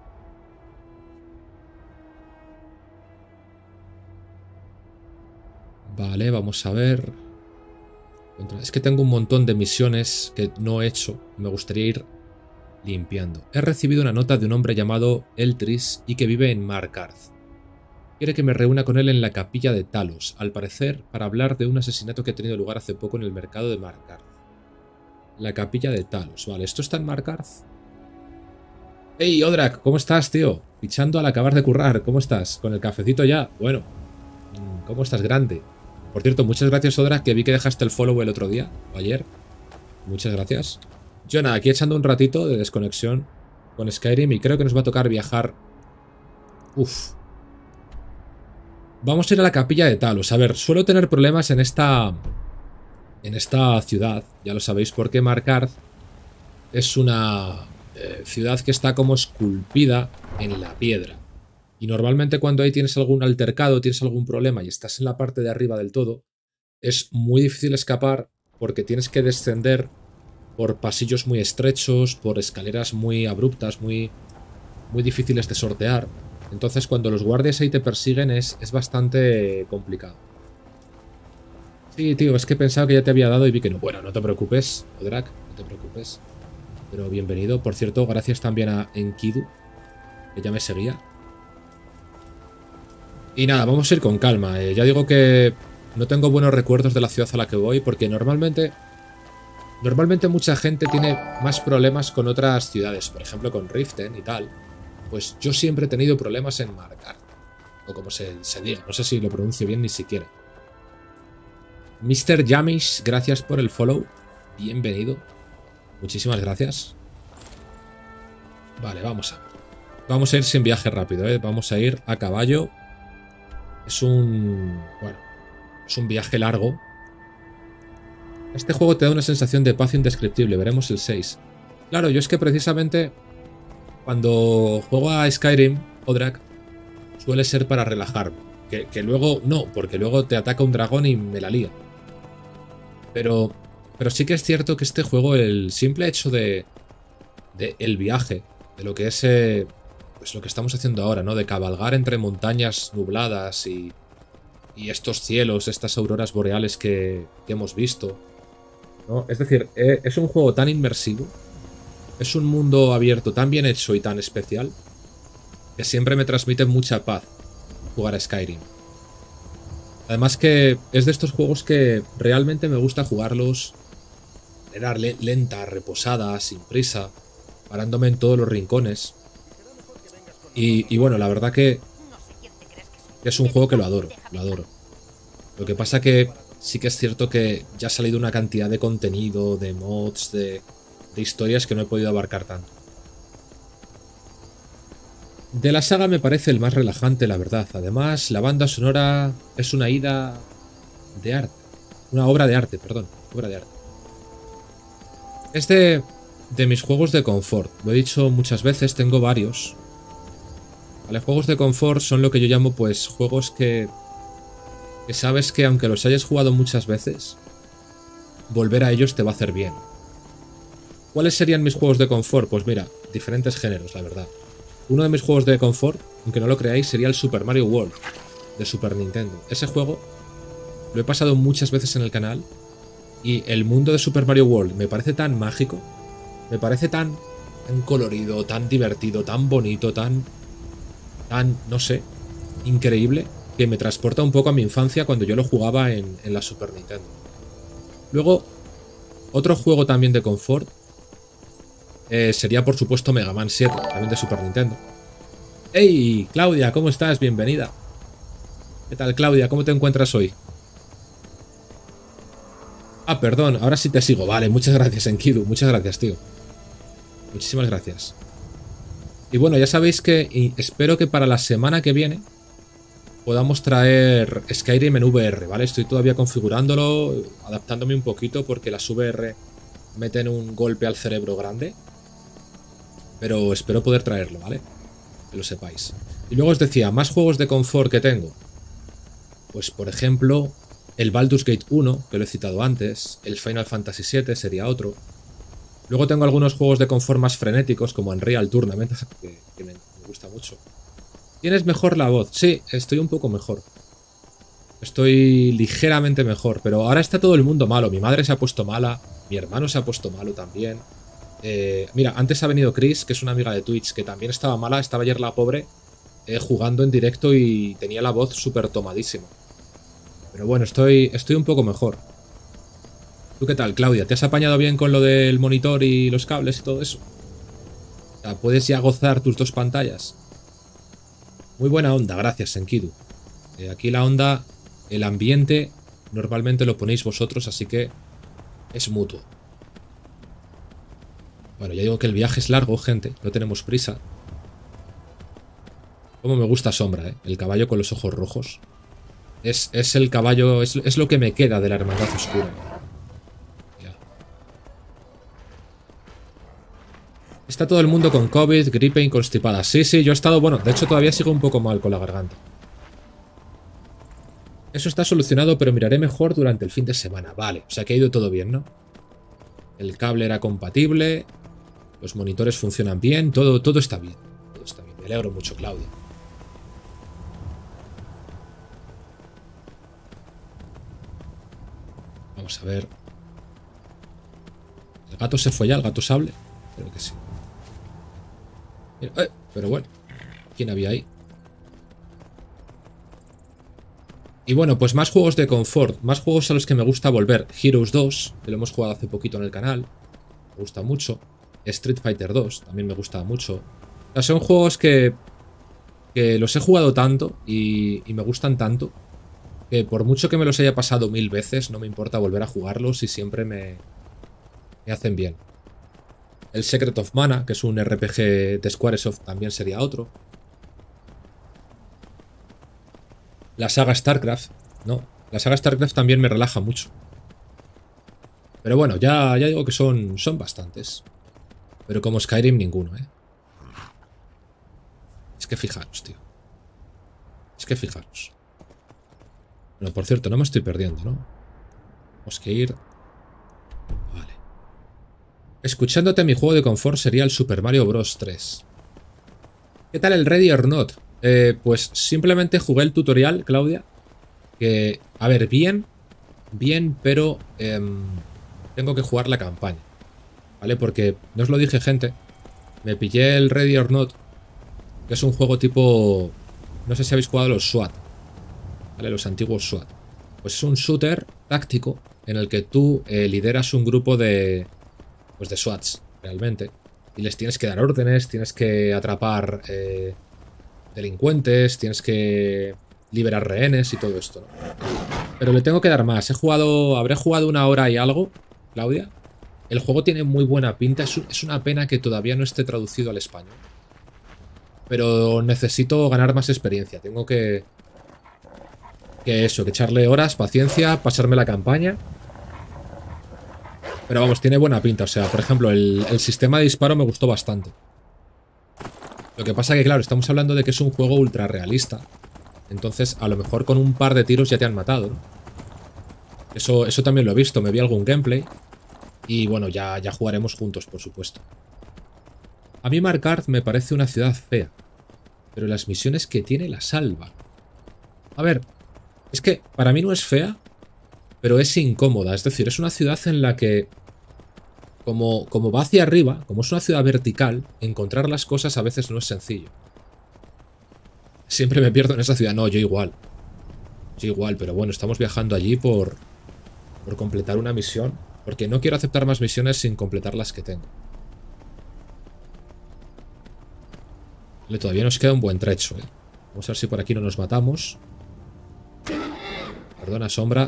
A: Vale, vamos a ver. Es que tengo un montón de misiones que no he hecho. Me gustaría ir limpiando. He recibido una nota de un hombre llamado Eltris y que vive en Markarth. Quiere que me reúna con él en la capilla de Talos, al parecer para hablar de un asesinato que ha tenido lugar hace poco en el mercado de Markarth. La capilla de Talos. Vale, ¿esto está en Markarth? ¡Hey, Odrak! ¿Cómo estás, tío? Pichando al acabar de currar. ¿Cómo estás? ¿Con el cafecito ya? Bueno. ¿Cómo estás, grande? Por cierto, muchas gracias, Odrak, que vi que dejaste el follow el otro día, o ayer. Muchas gracias. Yo nada, aquí echando un ratito de desconexión con Skyrim y creo que nos va a tocar viajar. Vamos a ir a la capilla de Talos. A ver, suelo tener problemas en esta ciudad, ya lo sabéis, porque Markarth es una ciudad que está como esculpida en la piedra. Y normalmente cuando ahí tienes algún altercado, tienes algún problema y estás en la parte de arriba del todo, es muy difícil escapar porque tienes que descender por pasillos muy estrechos, por escaleras muy abruptas, muy difíciles de sortear. Entonces cuando los guardias ahí te persiguen es bastante complicado. Sí, tío, es que pensaba que ya te había dado y vi que no. Bueno, no te preocupes, Odrak, no te preocupes. Pero bienvenido. Por cierto, gracias también a Enkidu, que ya me seguía. Y nada, vamos a ir con calma. Ya digo que no tengo buenos recuerdos de la ciudad a la que voy porque normalmente mucha gente tiene más problemas con otras ciudades. Por ejemplo, con Riften y tal. Pues yo siempre he tenido problemas en Markarth. O como se diga. No sé si lo pronuncio bien ni siquiera. Mr. Jamis, gracias por el follow. Bienvenido. Muchísimas gracias. Vale, vamos a ver. Vamos a ir sin viaje rápido, Vamos a ir a caballo. Es un viaje largo. Este juego te da una sensación de paz indescriptible. Veremos el 6. Claro, yo es que precisamente cuando juego a Skyrim, Odrak, suele ser para relajarme. Que luego no, porque luego te ataca un dragón y me la lía. Pero sí que es cierto que este juego, el simple hecho de el viaje, de lo que es pues lo que estamos haciendo ahora, ¿no? De cabalgar entre montañas nubladas y estos cielos, estas auroras boreales que hemos visto, ¿no? Es decir, es un juego tan inmersivo, es un mundo abierto tan bien hecho y tan especial, que siempre me transmite mucha paz jugar a Skyrim. Además que es de estos juegos que realmente me gusta jugarlos de manera lenta, reposada, sin prisa, parándome en todos los rincones. Y bueno, la verdad que es un juego que lo adoro, lo adoro. Lo que pasa que sí que es cierto que ya ha salido una cantidad de contenido, de mods, de historias que no he podido abarcar tanto. De la saga me parece el más relajante, la verdad. Además, la banda sonora es una ida de arte. Una obra de arte, perdón. Obra de arte. Es de mis juegos de confort. Lo he dicho muchas veces, tengo varios. ¿Vale? Juegos de confort son lo que yo llamo, pues, juegos que sabes que aunque los hayas jugado muchas veces, volver a ellos te va a hacer bien. ¿Cuáles serían mis juegos de confort? Pues mira, diferentes géneros, la verdad. Uno de mis juegos de confort, aunque no lo creáis, sería el Super Mario World de Super Nintendo. Ese juego lo he pasado muchas veces en el canal y el mundo de Super Mario World me parece tan mágico, me parece tan colorido, tan divertido, tan bonito, tan, no sé, increíble, que me transporta un poco a mi infancia cuando yo lo jugaba en la Super Nintendo. Luego, otro juego también de confort sería, por supuesto, Mega Man 7, también de Super Nintendo. ¡Hey, Claudia! ¿Cómo estás? Bienvenida. ¿Qué tal, Claudia? ¿Cómo te encuentras hoy? Ah, perdón, ahora sí te sigo. Vale, muchas gracias, Enkidu. Muchas gracias, tío. Muchísimas gracias. Y bueno, ya sabéis que espero que para la semana que viene podamos traer Skyrim en VR, ¿vale? Estoy todavía configurándolo, adaptándome un poquito porque las VR meten un golpe al cerebro grande. Pero espero poder traerlo, ¿vale? Que lo sepáis. Y luego os decía, más juegos de confort que tengo. Pues por ejemplo, el Baldur's Gate 1, que lo he citado antes. El Final Fantasy VII sería otro. Luego tengo algunos juegos de confort más frenéticos, como Unreal Tournament, que me gusta mucho. ¿Tienes mejor la voz? Sí, estoy un poco mejor. Estoy ligeramente mejor, pero ahora está todo el mundo malo. Mi madre se ha puesto mala, mi hermano se ha puesto malo también. Mira, antes ha venido Chris, que es una amiga de Twitch, que también estaba mala. Estaba ayer la pobre jugando en directo y tenía la voz súper tomadísima. Pero bueno, estoy un poco mejor. ¿Tú qué tal, Claudia? ¿Te has apañado bien con lo del monitor y los cables y todo eso? O sea, ¿puedes ya gozar tus dos pantallas? Muy buena onda, gracias, Enkidu. Aquí la onda, el ambiente, normalmente lo ponéis vosotros, así que es mutuo. Bueno, ya digo que el viaje es largo, gente, no tenemos prisa. Como me gusta Sombra, ¿eh? El caballo con los ojos rojos. Es el caballo, es lo que me queda de la Hermandad Oscura. Ya. Está todo el mundo con COVID, gripe y constipada. Sí, yo he estado, bueno, de hecho todavía sigo un poco mal con la garganta. Eso está solucionado, pero miraré mejor durante el fin de semana. Vale, o sea que ha ido todo bien, ¿no? El cable era compatible, los monitores funcionan bien, todo está bien. Todo está bien. Me alegro mucho, Claudia. Vamos a ver. ¿El gato se fue ya? ¿El gato sable? Creo que sí. Mira, pero bueno, ¿quién había ahí? Y bueno, pues más juegos de confort, más juegos a los que me gusta volver. Heroes 2, que lo hemos jugado hace poquito en el canal, me gusta mucho. Street Fighter 2, también me gusta mucho. O sea, son juegos que los he jugado tanto y me gustan tanto, que por mucho que me los haya pasado 1000 veces, no me importa volver a jugarlos y siempre me hacen bien. El Secret of Mana, que es un RPG de Squaresoft, también sería otro. La saga StarCraft, no, la saga StarCraft también me relaja mucho. Pero bueno, ya digo que son bastantes. Pero como Skyrim ninguno, ¿eh? Es que fijaros, tío. Es que fijaros. Bueno, por cierto, no me estoy perdiendo, ¿no? Tenemos que ir... Vale. Escuchándote, mi juego de confort sería el Super Mario Bros. 3. ¿Qué tal el Ready or Not? Pues simplemente jugué el tutorial, Claudia. Que, a ver, bien, pero tengo que jugar la campaña. ¿Vale? Porque, no os lo dije, gente, me pillé el Ready or Not, que es un juego tipo... No sé si habéis jugado los SWAT, ¿vale? Los antiguos SWAT. Pues es un shooter táctico en el que tú lideras un grupo de... Pues de SWATs, realmente. Y les tienes que dar órdenes, tienes que atrapar delincuentes, tienes que liberar rehenes y todo esto, ¿no? Pero le tengo que dar más. Habré jugado 1 hora y algo, Claudia. El juego tiene muy buena pinta. Es una pena que todavía no esté traducido al español. Pero necesito ganar más experiencia. Tengo que echarle horas, paciencia, pasarme la campaña. Pero vamos, tiene buena pinta. O sea, por ejemplo, el sistema de disparo me gustó bastante. Lo que pasa que, claro, estamos hablando de que es un juego ultra realista. Entonces, a lo mejor con un par de tiros ya te han matado, ¿no? Eso también lo he visto. Me vi algún gameplay. Y bueno, ya jugaremos juntos, por supuesto. A mí Markarth me parece una ciudad fea. Pero las misiones que tiene la salvan. A ver, es que para mí no es fea, pero es incómoda. Es decir, es una ciudad en la que, como va hacia arriba, como es una ciudad vertical, encontrar las cosas a veces no es sencillo. Siempre me pierdo en esa ciudad. No, yo igual. Yo igual, pero bueno, estamos viajando allí por completar una misión. Porque no quiero aceptar más misiones sin completar las que tengo. Vale, todavía nos queda un buen trecho, ¿eh? Vamos a ver si por aquí no nos matamos. Perdona, sombra.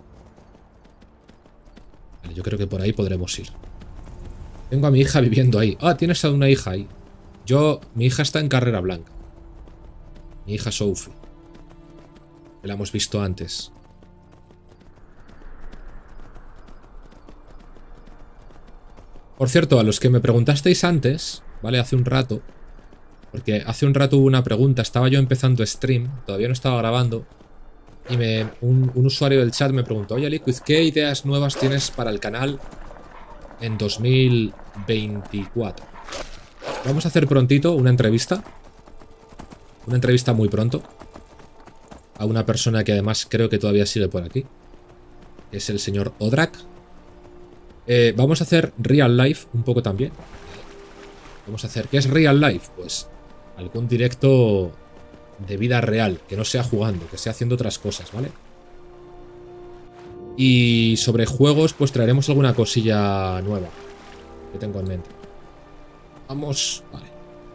A: Vale, yo creo que por ahí podremos ir. Tengo a mi hija viviendo ahí. Ah, tienes a una hija ahí. Mi hija está en Carrera Blanca. Mi hija Sophie. Que la hemos visto antes. Por cierto, a los que me preguntasteis antes, ¿vale? Hace un rato. Porque hace un rato hubo una pregunta. Estaba yo empezando stream. Todavía no estaba grabando. Y un usuario del chat me preguntó: oye, Liquid, ¿qué ideas nuevas tienes para el canal en 2024? Vamos a hacer prontito una entrevista. Una entrevista muy pronto. A una persona que además creo que todavía sigue por aquí. Es el señor Odrak. Vamos a hacer real life un poco también. Vamos a hacer... ¿Qué es real life? Pues algún directo de vida real, que no sea jugando, que sea haciendo otras cosas, ¿vale? Y sobre juegos, pues traeremos alguna cosilla nueva que tengo en mente. Vamos... Vale.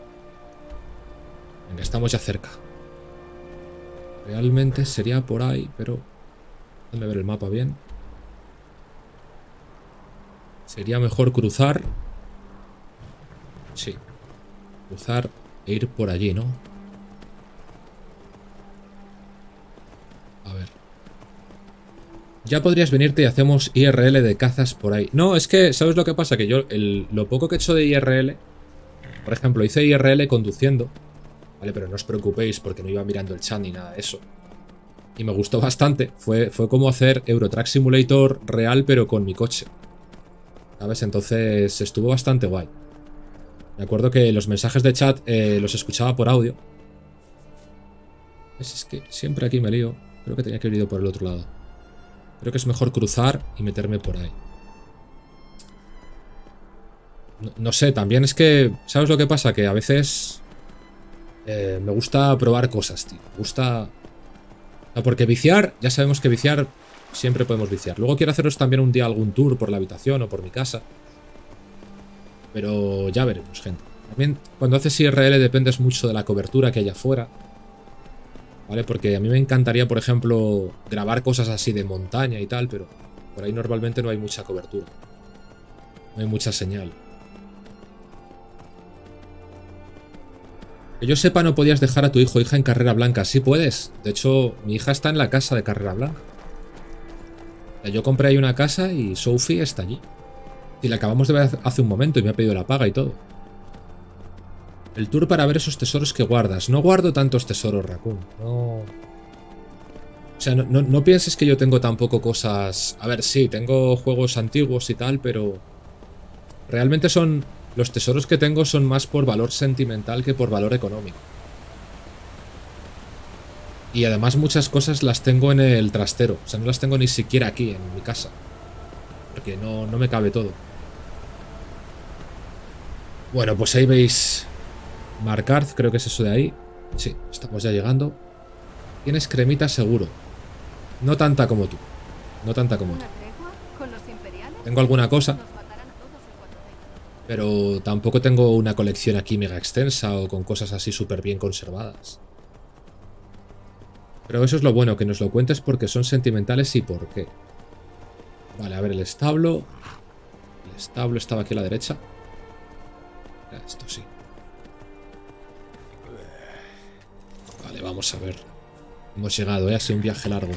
A: Venga, estamos ya cerca. Realmente sería por ahí, pero... Déjame ver el mapa bien. Sería mejor cruzar. Sí. Cruzar e ir por allí, ¿no? A ver. Ya podrías venirte y hacemos IRL de cazas por ahí. No, es que, ¿sabes lo que pasa? Que yo, lo poco que he hecho de IRL... Por ejemplo, hice IRL conduciendo. Vale, pero no os preocupéis porque no iba mirando el chat ni nada de eso. Y me gustó bastante. Fue como hacer Eurotrack Simulator real, pero con mi coche. ¿Sabes? Entonces estuvo bastante guay. Me acuerdo que los mensajes de chat los escuchaba por audio. Es que siempre aquí me lío. Creo que tenía que haber ido por el otro lado. Creo que es mejor cruzar y meterme por ahí. No sé, también es que... ¿Sabes lo que pasa? Que a veces... me gusta probar cosas, tío. Me gusta... No, porque viciar... Ya sabemos que viciar... Siempre podemos viciar. Luego quiero haceros también un día algún tour por la habitación o por mi casa. Pero ya veremos, gente. También cuando haces IRL dependes mucho de la cobertura que haya afuera. ¿Vale? Porque a mí me encantaría, por ejemplo, grabar cosas así de montaña y tal, pero por ahí normalmente no hay mucha cobertura. No hay mucha señal. Que yo sepa, no podías dejar a tu hijo o hija en Carrera Blanca. Sí puedes. De hecho, mi hija está en la casa de Carrera Blanca. Yo compré ahí una casa y Sophie está allí. Y la acabamos de ver hace un momento y me ha pedido la paga y todo. El tour para ver esos tesoros que guardas. No guardo tantos tesoros, Raccoon. No... O sea, no pienses que yo tengo tampoco cosas... A ver, sí, tengo juegos antiguos y tal, pero... Realmente son... Los tesoros que tengo son más por valor sentimental que por valor económico. Y además muchas cosas las tengo en el trastero. O sea, no las tengo ni siquiera aquí, en mi casa. Porque no me cabe todo. Bueno, pues ahí veis... Markarth, creo que es eso de ahí. Sí, estamos ya llegando. Tienes cremita seguro. No tanta como tú. No tanta como tú. Tengo alguna cosa. Pero tampoco tengo una colección aquí mega extensa o con cosas así súper bien conservadas. Pero eso es lo bueno, que nos lo cuentes porque son sentimentales y por qué. Vale, a ver, el establo. El establo estaba aquí a la derecha. Esto sí. Vale, vamos a ver. Hemos llegado, ha sido un viaje largo.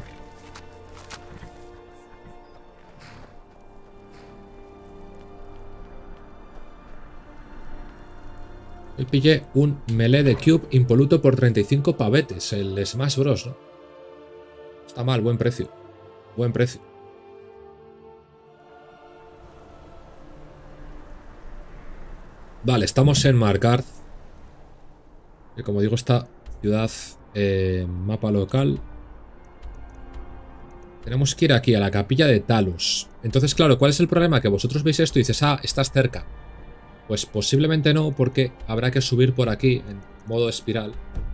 A: Hoy pillé un melee de Cube impoluto por 35 pavetes. El Smash Bros, ¿no? Está mal, buen precio. Buen precio. Vale, estamos en Markarth. Que como digo, esta ciudad, mapa local. Tenemos que ir aquí, a la capilla de Talos. Entonces, claro, ¿cuál es el problema? Que vosotros veis esto y dices, ah, estás cerca. Pues posiblemente no, porque habrá que subir por aquí en modo espiral.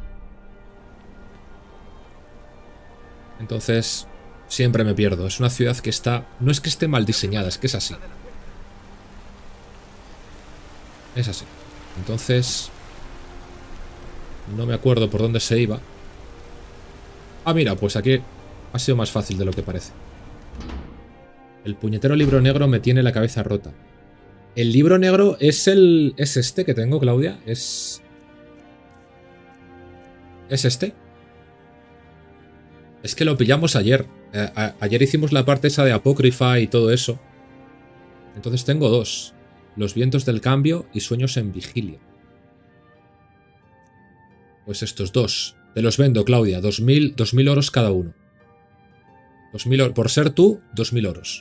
A: Entonces, siempre me pierdo. Es una ciudad que está... No es que esté mal diseñada, es que es así. Es así. Entonces... No me acuerdo por dónde se iba. Ah, mira, pues aquí ha sido más fácil de lo que parece. El puñetero libro negro me tiene la cabeza rota. El libro negro es es este que tengo, Claudia. Es este. Es que lo pillamos ayer. Ayer hicimos la parte esa de Apócrifa y todo eso. Entonces tengo dos. Los vientos del cambio y sueños en vigilia. Pues estos dos. Te los vendo, Claudia. 2000 oros cada uno. 2000 oros. Por ser tú, 2000 oros.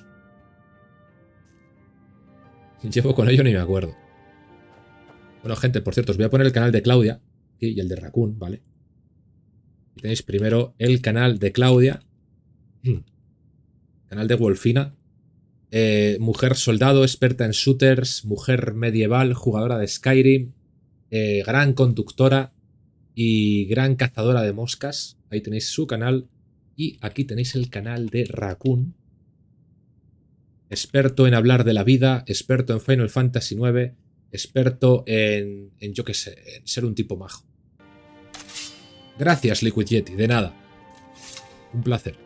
A: Llevo con ello ni me acuerdo. Bueno, gente, por cierto, os voy a poner el canal de Claudia y el de Raccoon, ¿vale? Y tenéis primero el canal de Claudia. Canal de Wolfina. Mujer soldado, experta en shooters, mujer medieval, jugadora de Skyrim, gran conductora y gran cazadora de moscas. Ahí tenéis su canal. Y aquí tenéis el canal de Raccoon. Experto en hablar de la vida, experto en Final Fantasy IX, experto en yo qué sé, en ser un tipo majo. Gracias, Liquid Yeti, de nada. Un placer.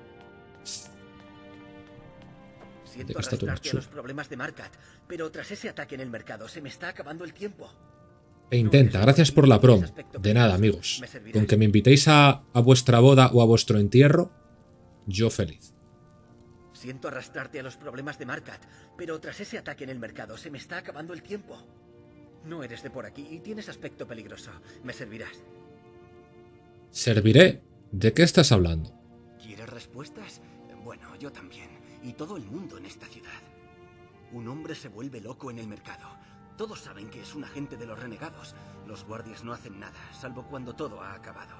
H: Siento arrastrarte a los problemas de Markarth, pero tras ese ataque en el mercado se me está acabando el tiempo.
A: E intenta, gracias por la promo. De nada, amigos. Con que me invitéis a vuestra boda o a vuestro entierro, yo feliz.
H: Siento arrastrarte a los problemas de Markarth, pero tras ese ataque en el mercado se me está acabando el tiempo. No eres de por aquí y tienes aspecto peligroso. Me servirás.
A: ¿Serviré? ¿De qué estás hablando?
H: ¿Quieres respuestas? Bueno, yo también. Y todo el mundo en esta ciudad. Un hombre se vuelve loco en el mercado. Todos saben que es un agente de los renegados. Los guardias no hacen nada, salvo cuando todo ha acabado.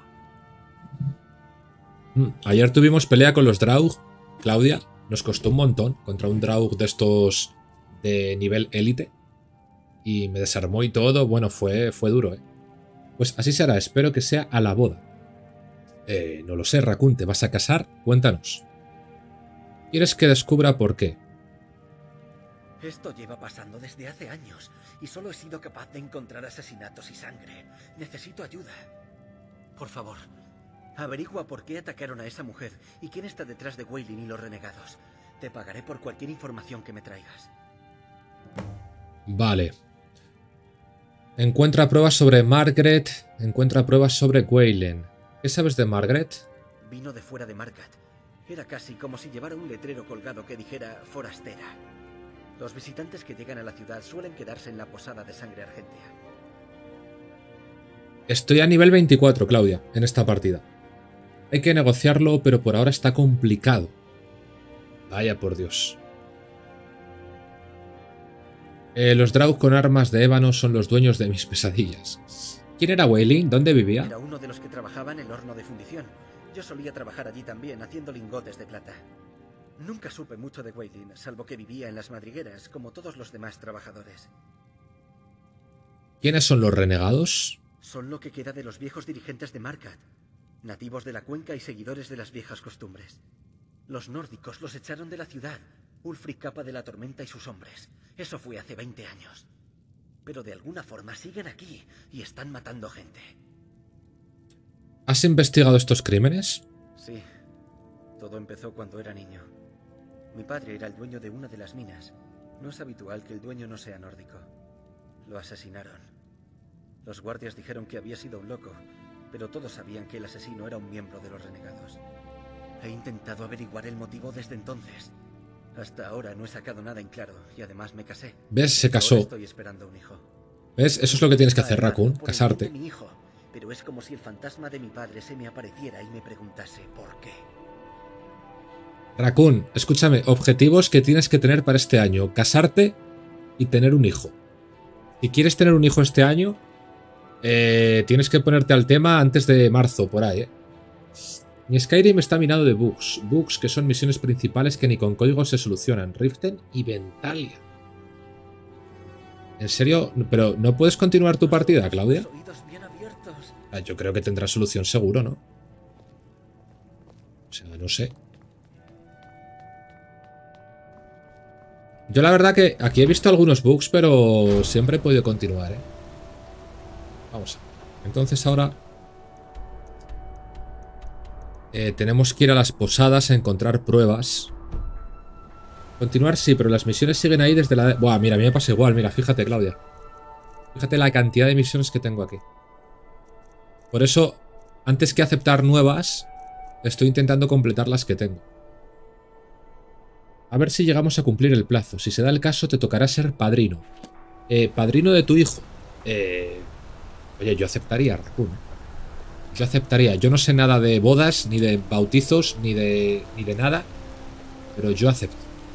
A: Ayer tuvimos pelea con los Draug, Claudia. Nos costó un montón contra un Draug de estos de nivel élite. Y me desarmó y todo. Bueno, fue duro, ¿eh? Pues así será. Espero que sea a la boda. No lo sé, Raccoon. ¿Te vas a casar? Cuéntanos. ¿Quieres que descubra por qué?
H: Esto lleva pasando desde hace años. Y solo he sido capaz de encontrar asesinatos y sangre. Necesito ayuda. Por favor. Averigua por qué atacaron a esa mujer y quién está detrás de Weylin y los renegados. Te pagaré por cualquier información que me traigas.
A: Vale. Encuentra pruebas sobre Margaret. Encuentra pruebas sobre Weylin. ¿Qué sabes de Margaret?
H: Vino de fuera de Markarth. Era casi como si llevara un letrero colgado que dijera forastera. Los visitantes que llegan a la ciudad suelen quedarse en la posada de Sangre Argentea.
A: Estoy a nivel 24, Claudia, en esta partida. Hay que negociarlo, pero por ahora está complicado. Vaya por Dios. Los Draug con armas de ébano son los dueños de mis pesadillas. ¿Quién era Weylin? ¿Dónde vivía?
H: Era uno de los que trabajaba en el horno de fundición. Yo solía trabajar allí también, haciendo lingotes de plata. Nunca supe mucho de Weylin, salvo que vivía en las madrigueras, como todos los demás trabajadores.
A: ¿Quiénes son los renegados?
H: Son lo que queda de los viejos dirigentes de Markarth. Nativos de la cuenca y seguidores de las viejas costumbres. Los nórdicos los echaron de la ciudad. Ulfric Capa de la Tormenta y sus hombres. Eso fue hace 20 años. Pero de alguna forma siguen aquí y están matando gente.
A: ¿Has investigado estos crímenes?
H: Sí, todo empezó cuando era niño. Mi padre era el dueño de una de las minas. No es habitual que el dueño no sea nórdico. Lo asesinaron. Los guardias dijeron que había sido un loco, pero todos sabían que el asesino era un miembro de los renegados. He intentado averiguar el motivo desde entonces. Hasta ahora no he sacado nada en claro y además me casé.
A: ¿Ves? Se casó.
H: Ahora estoy esperando un hijo.
A: ¿Ves? Eso es lo que tienes que hacer, Raccoon,
H: Por el
A: casarte.
H: bien de mi hijo, pero es como si el fantasma de mi padre se me apareciera y me preguntase por qué.
A: Raccoon, escúchame, objetivos que tienes que tener para este año. Casarte y tener un hijo. Si quieres tener un hijo este año, tienes que ponerte al tema antes de marzo, por ahí, Mi Skyrim está minado de bugs. Bugs que son misiones principales que ni con código se solucionan. Riften y Ventalia. ¿En serio? ¿Pero no puedes continuar tu partida, Claudia? Yo creo que tendrá solución seguro, ¿no? O sea, no sé. Yo la verdad que aquí he visto algunos bugs, pero siempre he podido continuar, Vamos a ver. Entonces ahora... tenemos que ir a las posadas a encontrar pruebas. Continuar sí, pero las misiones siguen ahí desde la... Buah, mira, a mí me pasa igual. Mira, fíjate, Claudia. Fíjate la cantidad de misiones que tengo aquí. Por eso, antes que aceptar nuevas, estoy intentando completar las que tengo. A ver si llegamos a cumplir el plazo. Si se da el caso, te tocará ser padrino. Padrino de tu hijo. Oye, yo aceptaría, Raccoon. Yo aceptaría. Yo no sé nada de bodas, ni de bautizos, ni de nada. Pero yo acepto.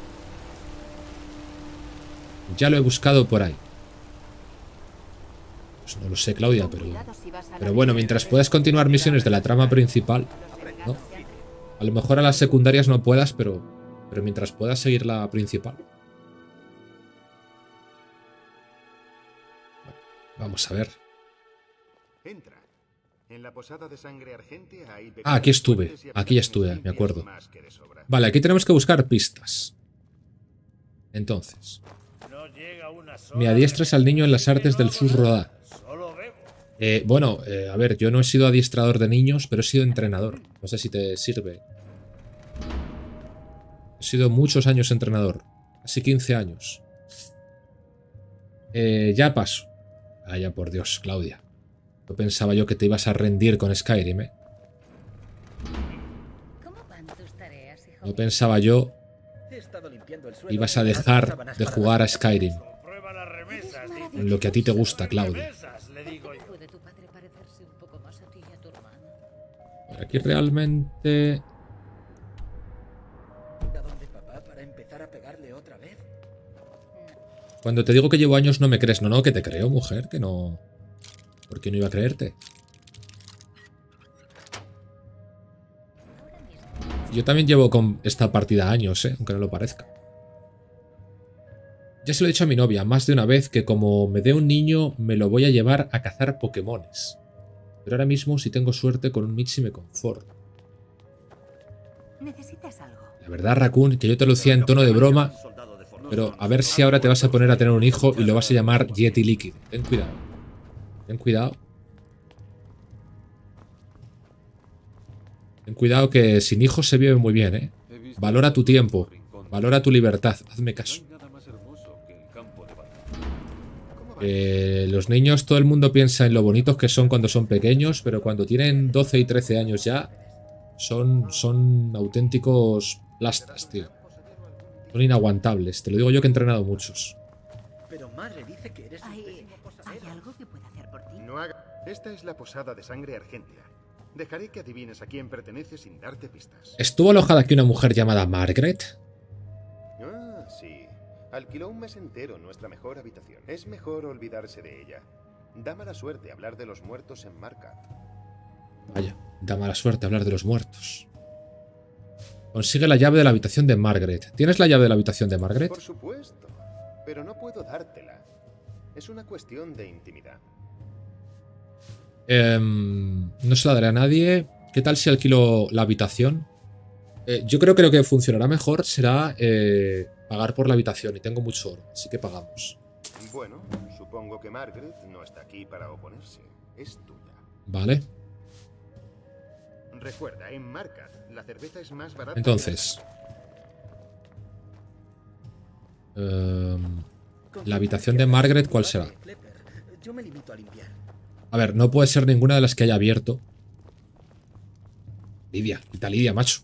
A: Ya lo he buscado por ahí. Pues no lo sé, Claudia, pero bueno, mientras puedas continuar misiones de la trama principal, ¿no? A lo mejor a las secundarias no puedas, pero mientras puedas seguir la principal. Bueno, vamos a ver.
D: Entra. En la posada de sangre argentea hay...
A: Ah, aquí estuve, ya estuve, me acuerdo. Vale, aquí tenemos que buscar pistas. Entonces, me adiestras al niño en las artes del Surrodá. Bueno, a ver, yo no he sido adiestrador de niños, pero he sido entrenador. No sé si te sirve. He sido muchos años entrenador. Casi 15 años. Ya paso. Vaya por Dios, Claudia. No pensaba yo que te ibas a rendir con Skyrim, No pensaba yo que ibas a dejar de jugar a Skyrim. En lo que a ti te gusta, Claudia. Aquí realmente... Cuando te digo que llevo años no me crees. No, que te creo, mujer, que no... ¿Por qué no iba a creerte? Yo también llevo con esta partida años, aunque no lo parezca. Ya se lo he dicho a mi novia más de una vez que como me dé un niño me lo voy a llevar a cazar Pokémones. Pero ahora mismo si tengo suerte con un Mixi me conformo.
B: ¿Necesitas algo?
A: La verdad, Raccoon, que yo te lo decía en tono de broma, pero a ver si ahora te vas a poner a tener un hijo y lo vas a llamar Yeti Líquido. Ten cuidado. Ten cuidado. Ten cuidado que sin hijos se vive muy bien, Valora tu tiempo. Valora tu libertad. Hazme caso. Los niños, todo el mundo piensa en lo bonitos que son cuando son pequeños, pero cuando tienen 12 y 13 años ya, son auténticos plastas, tío. Son inaguantables. Te lo digo yo que he entrenado muchos.
H: Pero madre dice que eres...
B: ¿Hay algo que pueda hacer por ti?
D: No haga... Esta es la posada de sangre argentea. Dejaré que adivines a quién pertenece sin darte pistas.
A: ¿Estuvo alojada aquí una mujer llamada Margaret?
D: Ah, sí. Alquiló un mes entero nuestra mejor habitación. Es mejor olvidarse de ella. Da mala suerte hablar de los muertos en Markat.
A: Vaya, da mala suerte hablar de los muertos. Consigue la llave de la habitación de Margaret. ¿Tienes la llave de la habitación de Margaret?
D: Por supuesto, pero no puedo dártela. Es una cuestión de intimidad.
A: No se la daré a nadie. ¿Qué tal si alquilo la habitación? Yo creo que lo que funcionará mejor será pagar por la habitación. Y tengo mucho oro, así que pagamos.
D: Bueno, supongo que Margaret no está aquí para oponerse. Es tuya.
A: Vale.
D: Recuerda, en Marca, la cerveza es más barata.
A: Entonces, la habitación de Margaret, ¿cuál será?
H: Yo me limito a limpiar.
A: A ver, no puede ser ninguna de las que haya abierto. Lidia, quita Lidia, macho.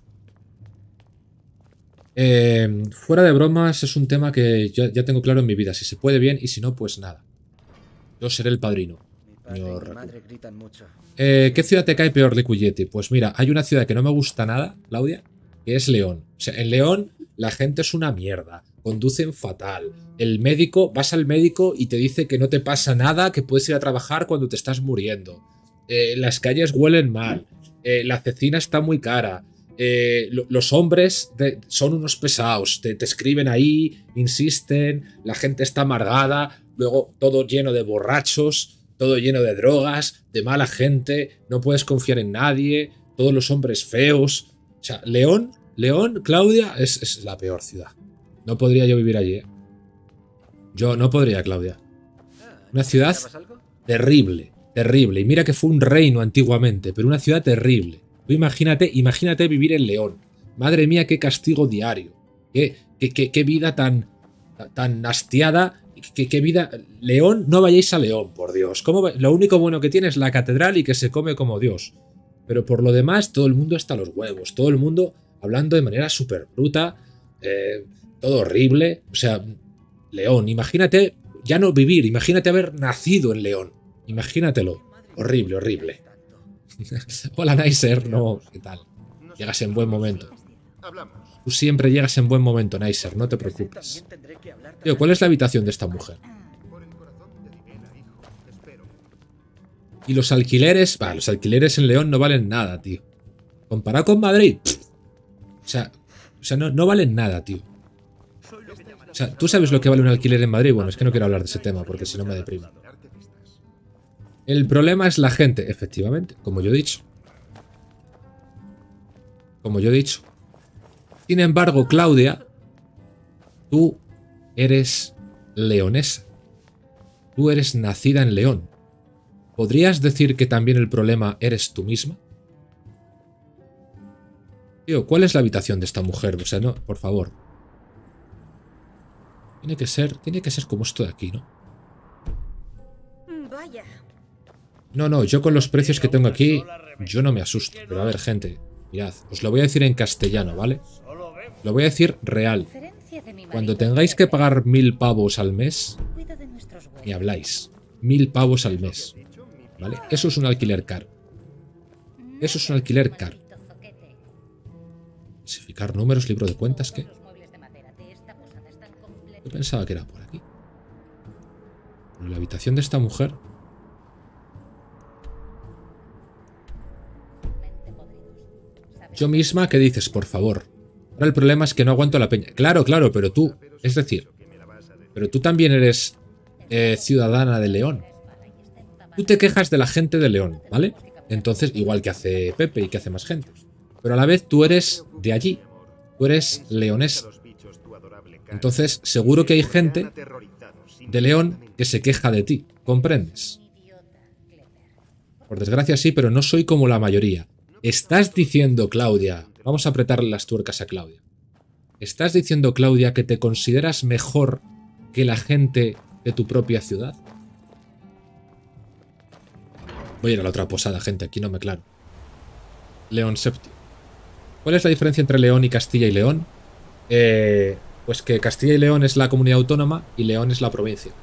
A: Fuera de bromas, es un tema que ya tengo claro en mi vida. Si se puede bien y si no, pues nada. Yo seré el padrino.
H: Mi madre gritan mucho.
A: ¿Qué ciudad te cae peor, Liquid Yeti? Pues mira, hay una ciudad que no me gusta nada, Claudia, que es León. O sea, en León la gente es una mierda. Conducen fatal. El médico, vas al médico y te dice que no te pasa nada, que puedes ir a trabajar cuando te estás muriendo. Las calles huelen mal. La cecina está muy cara. Los hombres son unos pesados. Te escriben ahí, insisten. La gente está amargada. Luego todo lleno de borrachos. Todo lleno de drogas, de mala gente. No puedes confiar en nadie. Todos los hombres feos. O sea, León, Claudia, es la peor ciudad. No podría yo vivir allí, ¿eh? Yo no podría, Claudia. Una ciudad terrible, terrible. Y mira que fue un reino antiguamente, pero una ciudad terrible. Tú imagínate vivir en León. Madre mía, qué castigo diario. Qué vida tan hastiada. Qué vida. León, no vayáis a León, por Dios. Lo único bueno que tiene es la catedral y que se come como Dios. Pero por lo demás, todo el mundo está a los huevos. Todo el mundo hablando de manera súper bruta. Todo horrible. O sea, León, imagínate ya no vivir. Imagínate haber nacido en León. Imagínatelo. Horrible, horrible. Hola, Nicer. No, ¿qué tal? Llegas en buen momento. Tú siempre llegas en buen momento, Nicer. No te preocupes. Tío, ¿cuál es la habitación de esta mujer? Y los alquileres... Bah, los alquileres en León no valen nada, tío. Comparado con Madrid... O sea no valen nada, tío. O sea, ¿tú sabes lo que vale un alquiler en Madrid? Bueno, es que no quiero hablar de ese tema porque si no me deprimo. El problema es la gente, efectivamente, como yo he dicho. Como yo he dicho. Sin embargo, Claudia, tú eres leonesa. Tú eres nacida en León. ¿Podrías decir que también el problema eres tú misma? Tío, ¿cuál es la habitación de esta mujer? O sea, no, por favor. Tiene que ser como esto de aquí, ¿no?
B: Vaya.
A: No, yo con los precios que tengo aquí, yo no me asusto. Pero a ver, gente, mirad, os lo voy a decir en castellano, ¿vale? Lo voy a decir real. Cuando tengáis que pagar 1000 pavos al mes, ni habláis. 1000 pavos al mes, ¿vale? Eso es un alquiler caro. Eso es un alquiler caro. Clasificar números, libro de cuentas, ¿qué? Yo pensaba que era por aquí. Pero la habitación de esta mujer... Yo misma, ¿qué dices? Por favor. Ahora el problema es que no aguanto la peña. Claro, pero tú... Es decir... Pero tú también eres ciudadana de León. Tú te quejas de la gente de León, ¿vale? Entonces, igual que hace Pepe y que hace más gente. Pero a la vez tú eres de allí. Tú eres leonesa. Entonces, seguro que hay gente de León que se queja de ti. ¿Comprendes? Por desgracia sí, pero no soy como la mayoría. Estás diciendo, Claudia... Vamos a apretarle las tuercas a Claudia. ¿Estás diciendo, Claudia, que te consideras mejor que la gente de tu propia ciudad? Voy a ir a la otra posada, gente. Aquí no me aclaro. León Séptimo. ¿Cuál es la diferencia entre León y Castilla y León? Pues que Castilla y León es la comunidad autónoma y León es la provincia.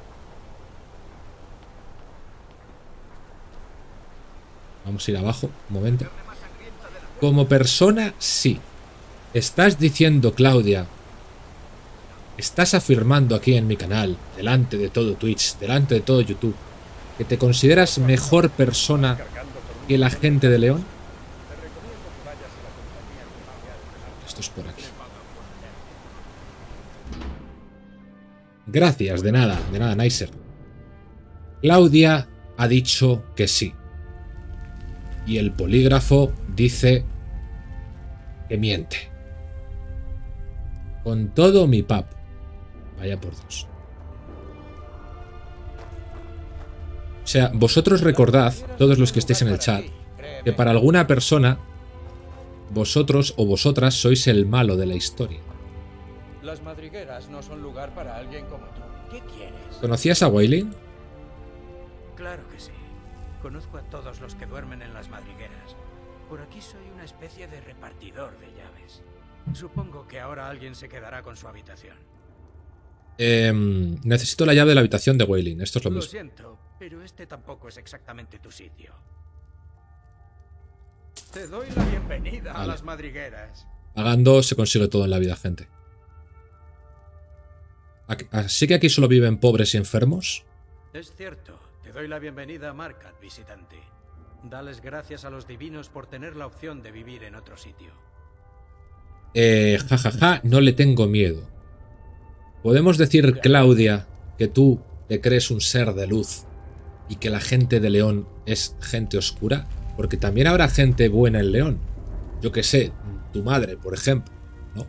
A: Vamos a ir abajo, un momento. Como persona, sí. Estás diciendo, Claudia, estás afirmando aquí en mi canal, delante de todo Twitch, delante de todo YouTube, que te consideras mejor persona que la gente de León. Esto es por aquí. Gracias, de nada, Nicer. Claudia ha dicho que sí. Y el polígrafo dice que miente. Con todo mi pap. Vaya por Dios. O sea, vosotros recordad, todos los que estéis en el chat, que para alguna persona vosotros o vosotras sois el malo de la historia.
I: Las madrigueras no son lugar para alguien como tú. ¿Qué quieres?
A: ¿Conocías a Wailing?
I: Claro que sí. Conozco a todos los que duermen en las madrigueras. Por aquí soy una especie de repartidor de llaves. Supongo que ahora alguien se quedará con su habitación.
A: Necesito la llave de la habitación de Wailing. Esto es lo mismo.
I: Lo siento, pero este tampoco es exactamente tu sitio. Te doy la bienvenida a las madrigueras.
A: Pagando se consigue todo en la vida, gente. ¿Así que aquí solo viven pobres y enfermos?
I: Es cierto. Te doy la bienvenida a Markat, visitante. Dales gracias a los divinos por tener la opción de vivir en otro sitio.
A: Jajaja, no le tengo miedo. ¿Podemos decir, Claudia, que tú te crees un ser de luz y que la gente de León es gente oscura? Porque también habrá gente buena en León. Yo que sé, tu madre, por ejemplo, ¿no?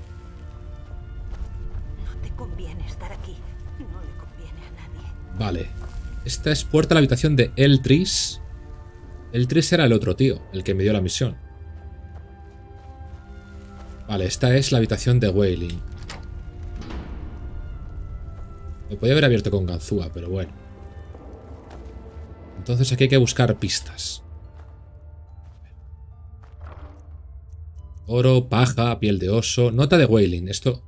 B: No te conviene estar aquí. No le conviene a nadie.
A: Vale. Esta es puerta a la habitación de Eltris. Eltris era el otro tío, el que me dio la misión. Vale, esta es la habitación de Wailing. Me podía haber abierto con ganzúa, pero bueno. Entonces aquí hay que buscar pistas. Oro, paja, piel de oso. Nota de Wailing. Esto...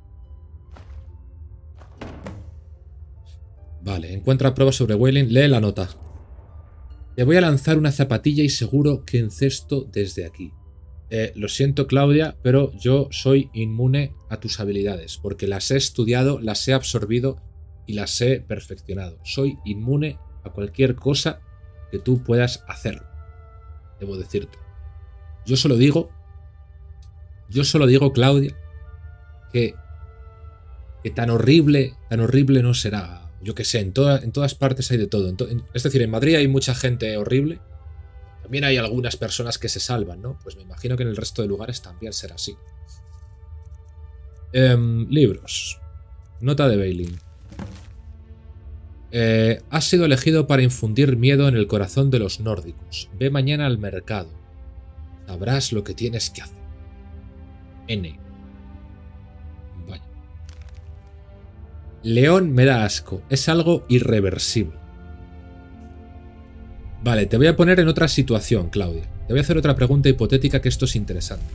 A: Vale, encuentra pruebas sobre Wailing. Lee la nota. Te voy a lanzar una zapatilla y seguro que encesto desde aquí. Lo siento, Claudia, pero yo soy inmune a tus habilidades, porque las he estudiado, las he absorbido y las he perfeccionado. Soy inmune a cualquier cosa que tú puedas hacer. Debo decirte. Yo solo digo, Claudia, que tan horrible no será. Yo que sé, en todas partes hay de todo. Es decir, en Madrid hay mucha gente horrible. También hay algunas personas que se salvan, ¿no? Pues me imagino que en el resto de lugares también será así. Libros. Nota de Wailing. Has sido elegido para infundir miedo en el corazón de los nórdicos. Ve mañana al mercado. Sabrás lo que tienes que hacer. N. Vaya. León me da asco. Es algo irreversible. Vale, te voy a poner en otra situación, Claudia. Te voy a hacer otra pregunta hipotética, que esto es interesante.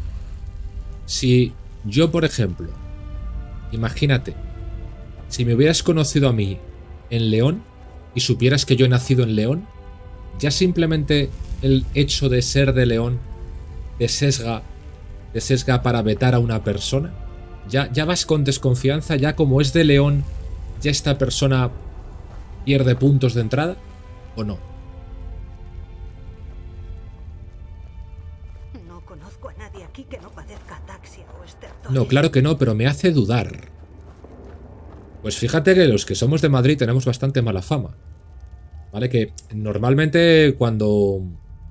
A: Si yo, por ejemplo, imagínate, si me hubieras conocido a mí en León y supieras que yo he nacido en León, ya simplemente el hecho de ser de León te sesga para vetar a una persona. Ya vas con desconfianza, ya como es de León, ya esta persona pierde puntos de entrada, ¿o no?
B: No conozco a nadie aquí que no padezca ataxia o estertosis.
A: No, claro que no, pero me hace dudar. Pues fíjate que los que somos de Madrid tenemos bastante mala fama. ¿Vale? Que normalmente cuando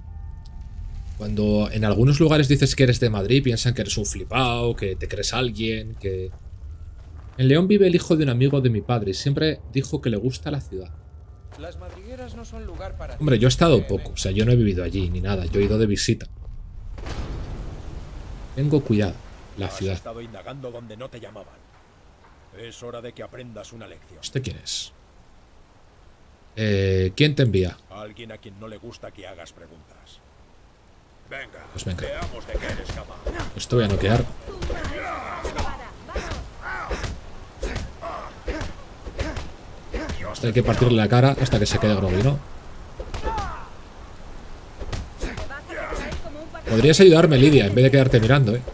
A: en algunos lugares dices que eres de Madrid, piensan que eres un flipao, que te crees alguien, que... En León vive el hijo de un amigo de mi padre y siempre dijo que le gusta la ciudad.
I: Las madrigueras no son lugar para...
A: Hombre, yo he estado poco, o sea, yo no he vivido allí ni nada, yo he ido de visita. Tengo cuidado, la ciudad.
J: Has estado indagando donde no te llamaban. Es hora de que aprendas una lección.
A: ¿Este quién es? ¿Quién te envía?
J: Alguien a quien no le gusta que hagas preguntas.
C: Venga,
A: pues venga.
C: Veamos de qué eres capaz.
A: Pues te voy a noquear. Hasta hay que partirle la cara hasta que se quede groggy, ¿no? Podrías ayudarme, Lidia, en vez de quedarte mirando, ¿eh?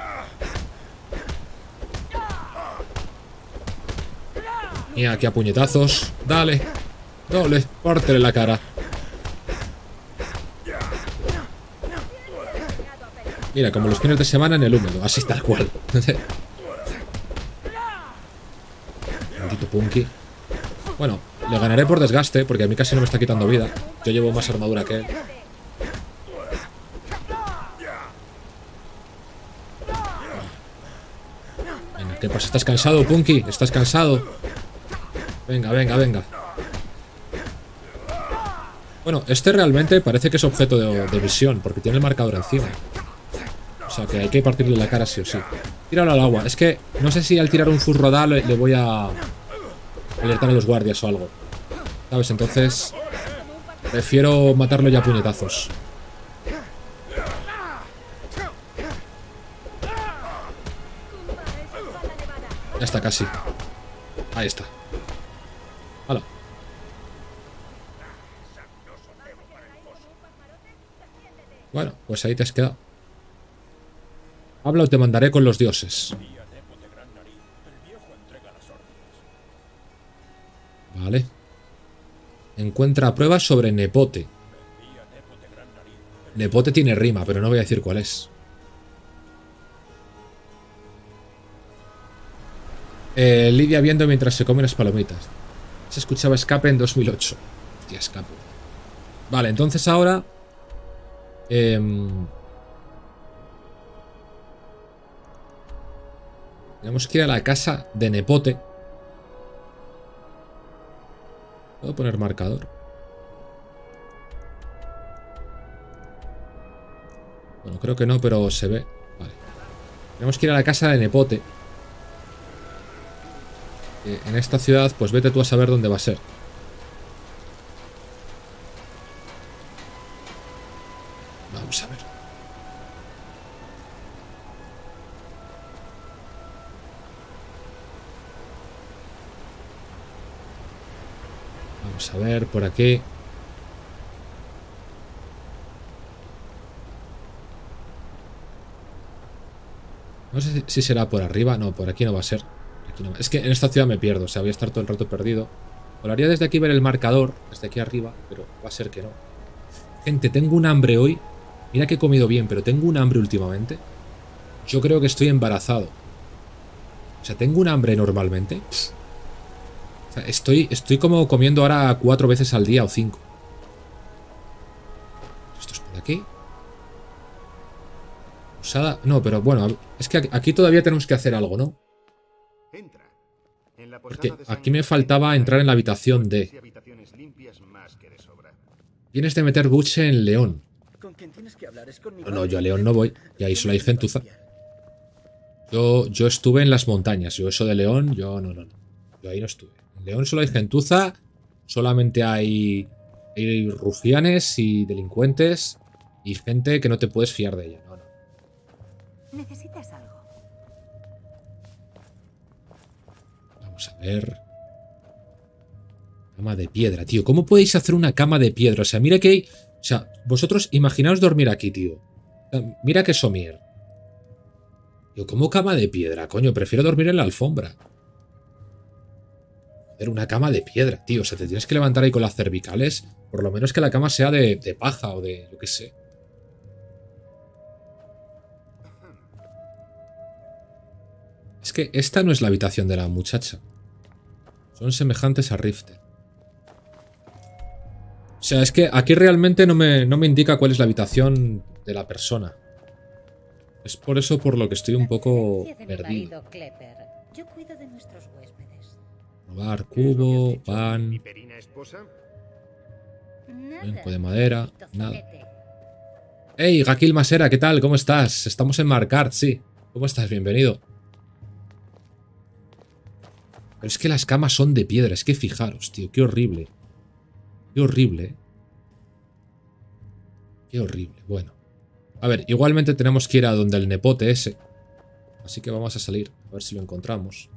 A: Mira, aquí a puñetazos. Dale. Dale, pártele la cara. Mira, como los fines de semana en el húmedo. Así tal cual. Maldito Punky. Bueno, le ganaré por desgaste, porque a mí casi no me está quitando vida. Yo llevo más armadura que él. Venga, ¿qué pasa? ¿Estás cansado, Punky? ¿Estás cansado? Venga, venga, venga. Bueno, este realmente parece que es objeto de misión, porque tiene el marcador encima. O sea que hay que partirle la cara sí o sí. Tíralo al agua. Es que no sé si al tirar un full rodal le voy a alertar a los guardias o algo. ¿Sabes? Entonces prefiero matarlo ya a puñetazos. Ya está casi. Ahí está. ¡Hala! Bueno, pues ahí te has quedado. Habla o te mandaré con los dioses. Vale. Encuentra pruebas sobre Nepote. Nepote tiene rima, pero no voy a decir cuál es. Lidia viendo mientras se come unas palomitas. Se escuchaba Escape en 2008. Hostia, Escape. Vale, entonces ahora... tenemos que ir a la casa de Nepote. ¿Puedo poner marcador? Bueno, creo que no, pero se ve. Vale. Tenemos que ir a la casa de Nepote. En esta ciudad, pues vete tú a saber dónde va a ser. Vamos a ver. Vamos a ver por aquí. No sé si será por arriba. No, por aquí no va a ser. Aquí no. Es que en esta ciudad me pierdo. O sea, voy a estar todo el rato perdido. Volaría desde aquí ver el marcador. Desde aquí arriba. Pero va a ser que no. Gente, tengo un hambre hoy. Mira que he comido bien, pero tengo un hambre últimamente. Yo creo que estoy embarazado. O sea, tengo un hambre normalmente. O sea, estoy como comiendo ahora 4 veces al día o 5. Esto es por aquí. Usada. No, pero bueno, es que aquí todavía tenemos que hacer algo, ¿no? Porque aquí me faltaba entrar en la habitación de... Tienes de meter buche en León. No, yo a León no voy. Y ahí solo hay gentuza. Yo estuve en las montañas. Yo eso de León, yo no. Yo ahí no estuve. En León solo hay gentuza. Solamente hay rufianes y delincuentes. Y gente que no te puedes fiar de ella. No.
B: ¿Necesitas algo?
A: Vamos a ver. Cama de piedra, tío. ¿Cómo podéis hacer una cama de piedra? O sea, mira que hay... O sea, vosotros imaginaos dormir aquí, tío. O sea, mira que somier. Yo, ¿cómo cama de piedra? Coño, prefiero dormir en la alfombra. Joder, una cama de piedra, tío. O sea, te tienes que levantar ahí con las cervicales. Por lo menos que la cama sea de paja o de... yo qué sé. Es que esta no es la habitación de la muchacha. Son semejantes a Rifter. O sea, es que aquí realmente no me indica cuál es la habitación de la persona. Es por eso por lo que estoy un poco perdido. Probar cubo, pan... Blanco de madera, nada. ¡Hey, Gakil Masera! ¿Qué tal? ¿Cómo estás? Estamos en Markarth, sí. ¿Cómo estás? Bienvenido. Pero es que las camas son de piedra. Es que fijaros, tío. Qué horrible. Qué horrible, ¿eh? Qué horrible. Bueno. A ver, igualmente tenemos que ir a donde el nepote ese. Así que vamos a salir. A ver si lo encontramos.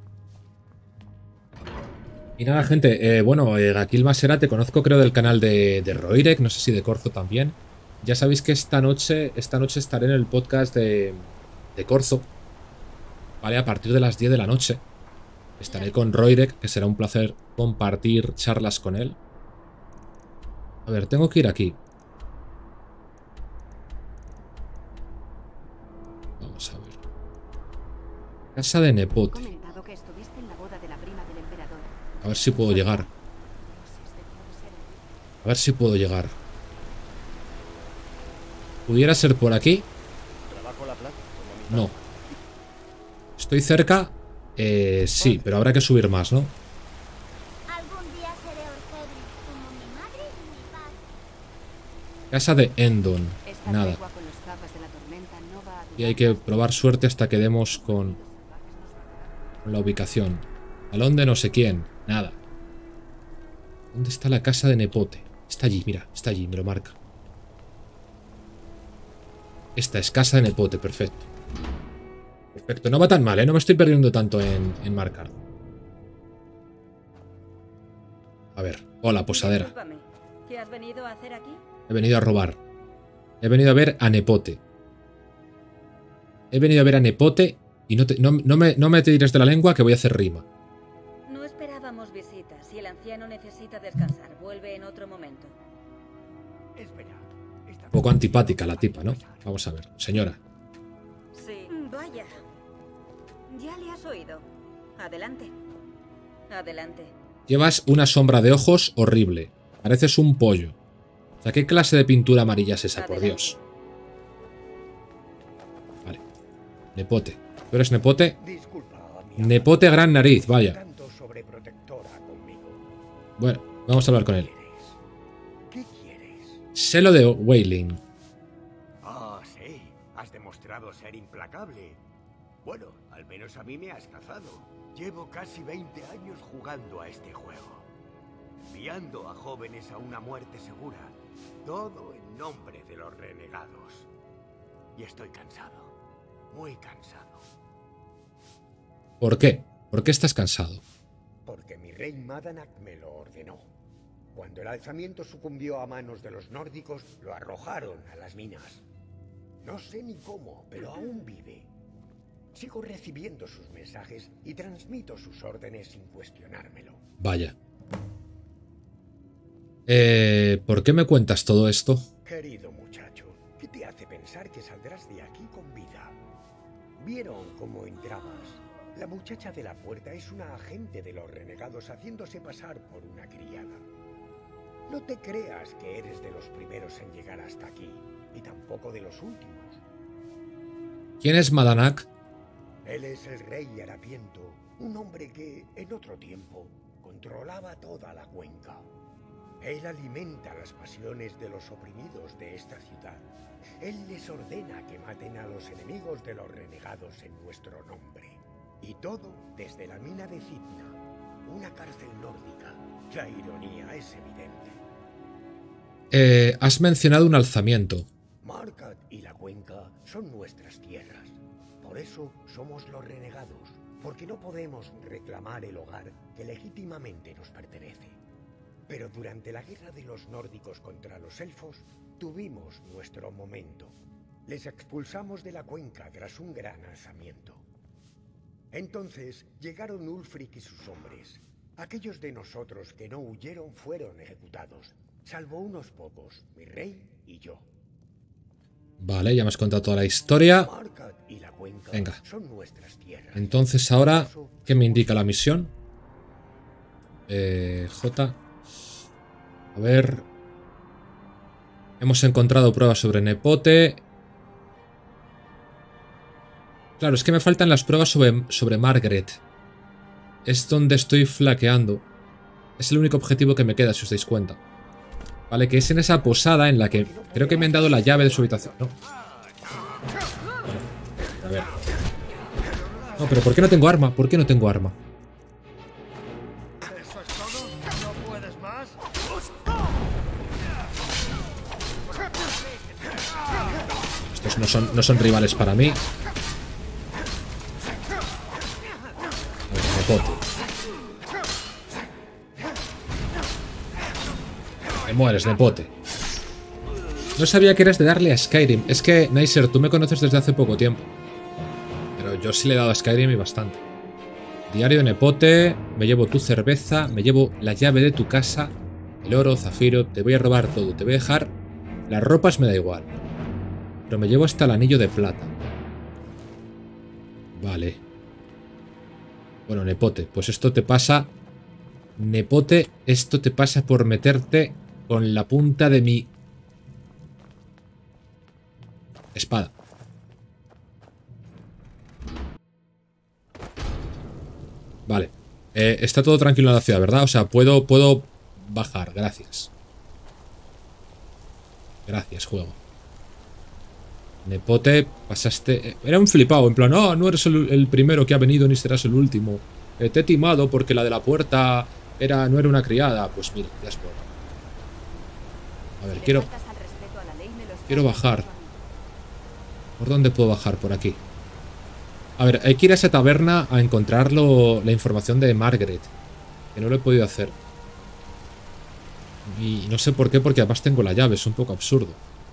A: Y nada, gente. Bueno, Gakil Masera te conozco creo del canal de Roirek. No sé si de Corzo también. Ya sabéis que esta noche estaré en el podcast de Corzo. Vale, a partir de las 10 de la noche. Estaré con Roirek, que será un placer compartir charlas con él. A ver, tengo que ir aquí. Vamos a ver. Casa de Nepote. A ver si puedo llegar. A ver si puedo llegar. ¿Pudiera ser por aquí? No. ¿Estoy cerca? Sí, pero habrá que subir más, ¿no? Casa de Endon. Nada. Y hay que probar suerte hasta que demos con la ubicación. Balón de no sé quién. Nada. ¿Dónde está la casa de Nepote? Está allí, mira. Está allí, me lo marca. Esta es casa de Nepote, perfecto. Perfecto, no va tan mal, ¿eh? No me estoy perdiendo tanto en marcar. A ver, hola, posadera.
B: Discúlpame, ¿qué has venido a hacer aquí?
A: He venido a robar. He venido a ver a Nepote. He venido a ver a Nepote y no me tires de la lengua que voy a hacer rima.
B: No esperábamos visitas. Si el anciano necesita descansar, vuelve en otro momento.
C: Espera.
A: Un poco antipática la tipa, ¿no? Vamos a ver, señora.
B: Sí. Vaya. Ya le has oído. Adelante. Adelante.
A: Llevas una sombra de ojos horrible. Pareces un pollo. O sea, ¿qué clase de pintura amarilla es esa, por Dios? Vale. Nepote. ¿Tú eres Nepote? Nepote gran nariz, vaya. Bueno, vamos a hablar con él.
C: ¿Qué quieres?
A: Sé lo de Wailing.
C: Ah, sí. Has demostrado ser implacable. Bueno, al menos a mí me has cazado. Llevo casi 20 años jugando a este juego. Guiando a jóvenes a una muerte segura. Todo en nombre de los renegados. Y estoy cansado. Muy cansado.
A: ¿Por qué? ¿Por qué estás cansado?
C: Porque mi rey Madanak me lo ordenó. Cuando el alzamiento sucumbió a manos de los nórdicos, lo arrojaron a las minas. No sé ni cómo, pero aún vive. Sigo recibiendo sus mensajes y transmito sus órdenes sin cuestionármelo.
A: Vaya. ¿Por qué me cuentas todo esto?
C: Querido muchacho, ¿qué te hace pensar que saldrás de aquí con vida? ¿Vieron cómo entrabas? La muchacha de la puerta es una agente de los renegados haciéndose pasar por una criada. No te creas que eres de los primeros en llegar hasta aquí, y tampoco de los últimos.
A: ¿Quién es Madanak?
C: Él es el rey harapiento, un hombre que, en otro tiempo, controlaba toda la cuenca. Él alimenta las pasiones de los oprimidos de esta ciudad. Él les ordena que maten a los enemigos de los renegados en nuestro nombre. Y todo desde la mina de Citna, una cárcel nórdica. La ironía es evidente.
A: Has mencionado un alzamiento.
C: Markat y la cuenca son nuestras tierras. Por eso somos los renegados, porque no podemos reclamar el hogar que legítimamente nos pertenece. Pero durante la guerra de los nórdicos contra los elfos, tuvimos nuestro momento. Les expulsamos de la cuenca tras un gran alzamiento. Entonces llegaron Ulfric y sus hombres. Aquellos de nosotros que no huyeron fueron ejecutados, salvo unos pocos, mi rey y yo.
A: Vale, ya me has contado toda la historia. Venga. Entonces ahora, ¿qué me indica la misión? J. A ver. Hemos encontrado pruebas sobre Nepote. Claro, es que me faltan las pruebas sobre Margaret. Es donde estoy flaqueando. Es el único objetivo que me queda, si os dais cuenta. Vale, que es en esa posada en la que creo que me han dado la llave de su habitación. No. A ver. No, pero ¿por qué no tengo arma? ¿Por qué no tengo arma?
C: ¿Eso es todo? ¿No puedes más?
A: Estos no son rivales para mí. A ver, Nepote. Te mueres, Nepote. No sabía que eras de darle a Skyrim. Es que, Neisser, tú me conoces desde hace poco tiempo. Pero yo sí le he dado a Skyrim y bastante. Diario de Nepote. Me llevo tu cerveza. Me llevo la llave de tu casa. El oro, zafiro. Te voy a robar todo. Te voy a dejar... Las ropas me da igual. Pero me llevo hasta el anillo de plata. Vale. Bueno, Nepote. Pues esto te pasa... Nepote, esto te pasa por meterte con la punta de mi... espada. Vale. Está todo tranquilo en la ciudad, ¿verdad? O sea, puedo bajar. Gracias. Gracias, juego. Nepote, pasaste... Era un flipado, en plan, no eres el primero que ha venido ni serás el último. Te he timado porque la de la puerta no era una criada. Pues mira, ya es por... A ver, quiero bajar. ¿Por dónde puedo bajar? Por aquí. A ver, hay que ir a esa taberna a encontrar la información de Margaret. Que no lo he podido hacer. Y no sé por qué, porque además tengo la llave. Es un poco absurdo.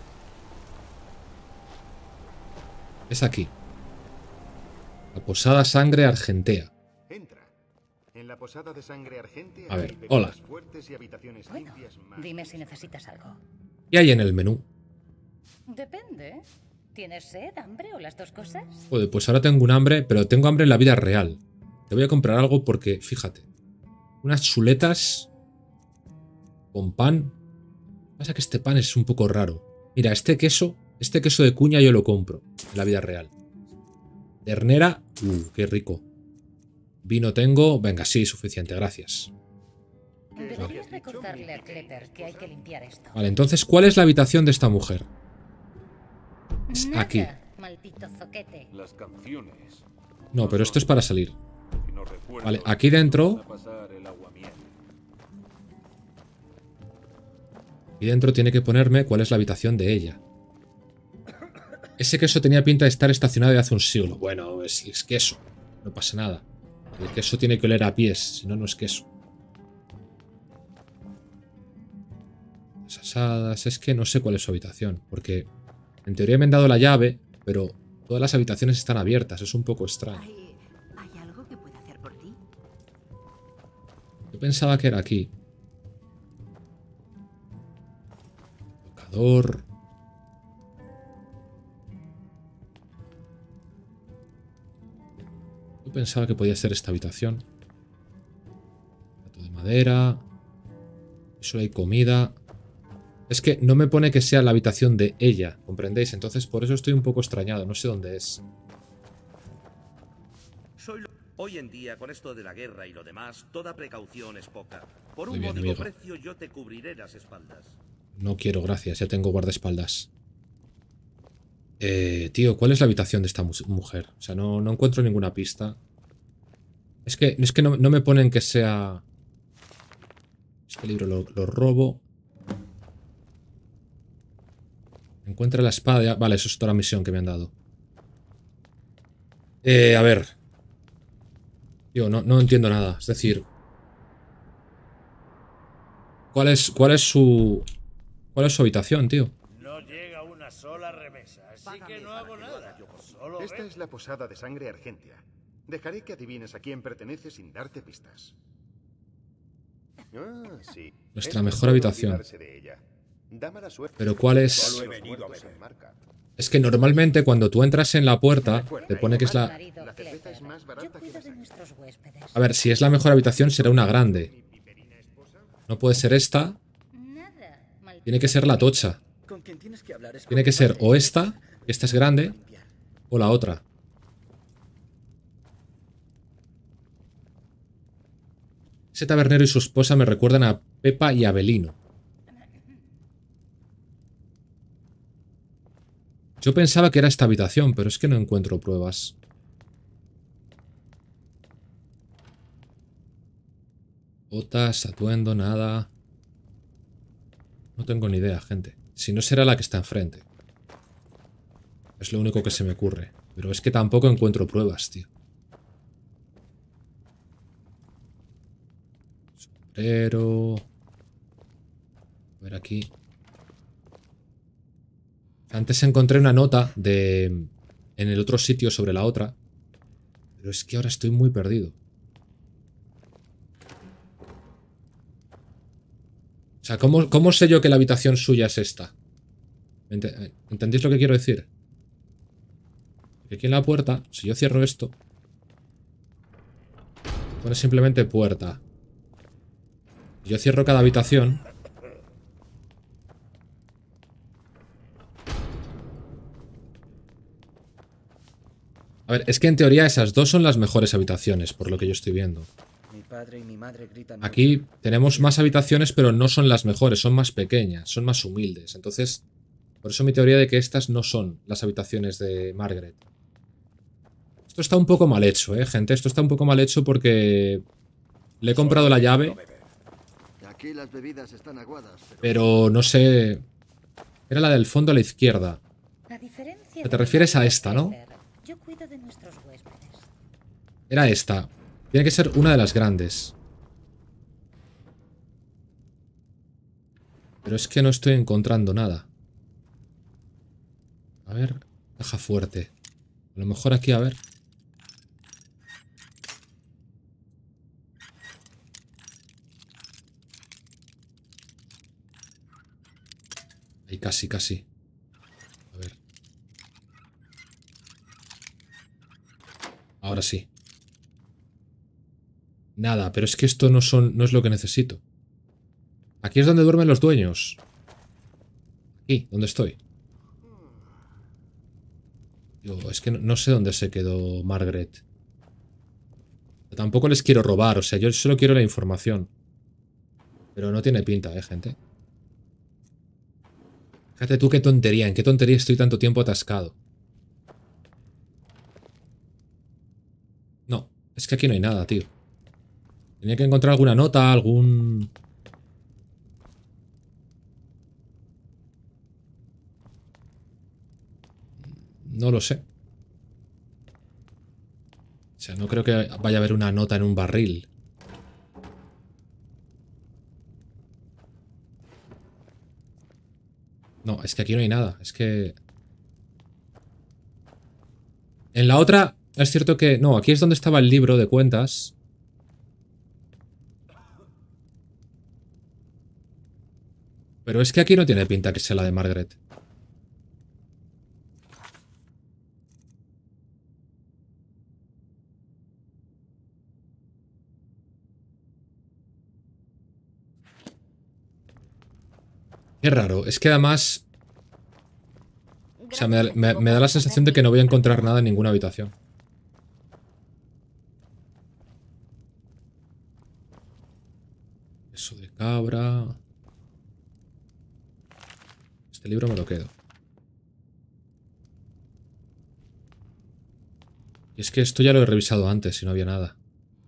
A: Es aquí. La posada Sangre Argentea.
D: Entra. En la posada de Sangre Argentea.
A: A ver, hola.
D: Fuertes y habitaciones limpias más.
K: Dime si necesitas algo.
A: ¿Qué hay en el menú?
K: Depende. ¿Tienes sed, hambre o las dos cosas?
A: Joder, pues ahora tengo un hambre, pero tengo hambre en la vida real. Te voy a comprar algo porque, fíjate. Unas chuletas con pan. Pasa que este pan es un poco raro. Mira, este queso de cuña yo lo compro en la vida real. Ternera, qué rico. Vino tengo, venga, sí, suficiente, gracias.
K: Deberías recordarle a Kletter que hay que limpiar esto.
A: Vale, entonces, ¿cuál es la habitación de esta mujer? Es
K: Nada,
A: aquí.
K: Maldito zoquete.
E: Las canciones.
A: No, pero esto es para salir.
E: Si no recuerdo,
A: Vale, aquí dentro... Aquí dentro tiene que ponerme cuál es la habitación de ella. Ese queso tenía pinta de estar estacionado de hace un siglo. Bueno, es queso. No pasa nada. El queso tiene que oler a pies, si no, no es queso. Las asadas... Es que no sé cuál es su habitación, porque en teoría me han dado la llave, pero todas las habitaciones están abiertas. Es un poco extraño.
B: ¿Hay algo que pueda hacer por ti?
A: Yo pensaba que era aquí. Tocador... Yo pensaba que podía ser esta habitación. Plato de madera. Solo hay comida. Es que no me pone que sea la habitación de ella, ¿comprendéis? Entonces por eso estoy un poco extrañado. No sé dónde es.
L: Hoy en día, con esto de la guerra y lo demás, toda precaución es poca. Por
A: Muy
L: un
A: bien,
L: módico
A: amigo.
L: precio yo te cubriré las espaldas.
A: No quiero, gracias. Ya tengo guardaespaldas. Tío, ¿cuál es la habitación de esta mujer? O sea, no encuentro ninguna pista. Es que no me ponen que sea... Este libro lo robo. Encuentra la espada. Vale, eso es toda la misión que me han dado. A ver. Tío, no entiendo nada. Es decir... ¿Cuál es su habitación, tío?
J: No llega una sola remesa, así que no hago nada. Solo
D: Esta es la posada de Sangre Argentea. Dejaré que adivines a quién pertenece sin darte pistas. Ah, sí.
A: Nuestra mejor habitación.
D: De ella. Da mala suerte.
A: Pero ¿cuál es?
D: Solo he venido a ver.
A: Es que normalmente cuando tú entras en la puerta te pone que es la...
D: La cerveza es más barata que la sangre.
A: A ver, si es la mejor habitación será una grande. No puede ser esta. Tiene que ser la tocha.
H: Con quien tienes que hablar es
A: Tiene que ser o esta, que esta es grande, o la otra. Ese tabernero y su esposa me recuerdan a Pepa y Abelino. Yo pensaba que era esta habitación, pero es que no encuentro pruebas. Botas, atuendo, nada. No tengo ni idea, gente. Si no será la que está enfrente. Es lo único que se me ocurre. Pero es que tampoco encuentro pruebas, tío. Sombrero. A ver aquí. Antes encontré una nota en el otro sitio sobre la otra. Pero es que ahora estoy muy perdido. O sea, ¿cómo sé yo que la habitación suya es esta? ¿Entendéis lo que quiero decir? Porque aquí en la puerta, si yo cierro esto, pone simplemente puerta. Si yo cierro cada habitación... A ver, es que en teoría esas dos son las mejores habitaciones, por lo que yo estoy viendo.
H: Mi padre y mi madre gritan.
A: Aquí tenemos más habitaciones, pero no son las mejores, son más pequeñas, son más humildes. Entonces, Por eso mi teoría de que estas no son las habitaciones de Margaret. Esto está un poco mal hecho, gente. Esto está un poco mal hecho porque le he comprado la llave.
M: Aquí las bebidas están aguadas,
A: Pero no sé... Era la del fondo a la izquierda. Te refieres a esta, ¿no?
K: Yo cuido de nuestros huéspedes.
A: Era esta. Tiene que ser una de las grandes. Pero es que no estoy encontrando nada. A ver, caja fuerte. A lo mejor aquí, a ver. Ahí casi, casi. A ver. Ahora sí. Nada, pero es que esto no es lo que necesito. Aquí es donde duermen los dueños. Aquí, donde estoy. Digo, es que no sé dónde se quedó Margaret. Tampoco les quiero robar, o sea, yo solo quiero la información. Pero no tiene pinta, gente. Fíjate tú qué tontería, en qué tontería estoy tanto tiempo atascado. No, es que aquí no hay nada, tío. Tenía que encontrar alguna nota, algún... No lo sé. O sea, no creo que vaya a haber una nota en un barril. No, es que aquí no hay nada. Es que... En la otra, es cierto que... No, aquí es donde estaba el libro de cuentas. Pero es que aquí no tiene pinta que sea la de Margaret. Qué raro, es que además... O sea, me da la sensación de que no voy a encontrar nada en ninguna habitación. Eso de cabra... Este libro me lo quedo. Y es que esto ya lo he revisado antes y no había nada.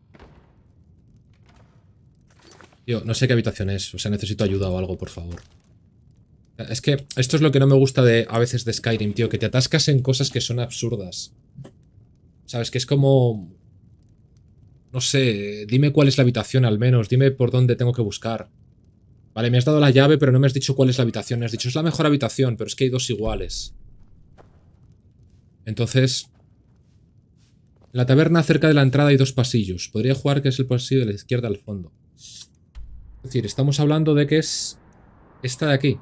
A: Tío, no sé qué habitación es. O sea, necesito ayuda o algo, por favor. Es que esto es lo que no me gusta a veces de Skyrim, tío. Que te atascas en cosas que son absurdas. ¿Sabes? Que es como... No sé, dime cuál es la habitación al menos. Dime por dónde tengo que buscar. Vale, me has dado la llave, pero no me has dicho cuál es la habitación. Me has dicho, es la mejor habitación, pero es que hay dos iguales. Entonces... En la taberna cerca de la entrada hay dos pasillos. Podría jugar que es el pasillo de la izquierda al fondo. Es decir, estamos hablando de que es... Esta de aquí.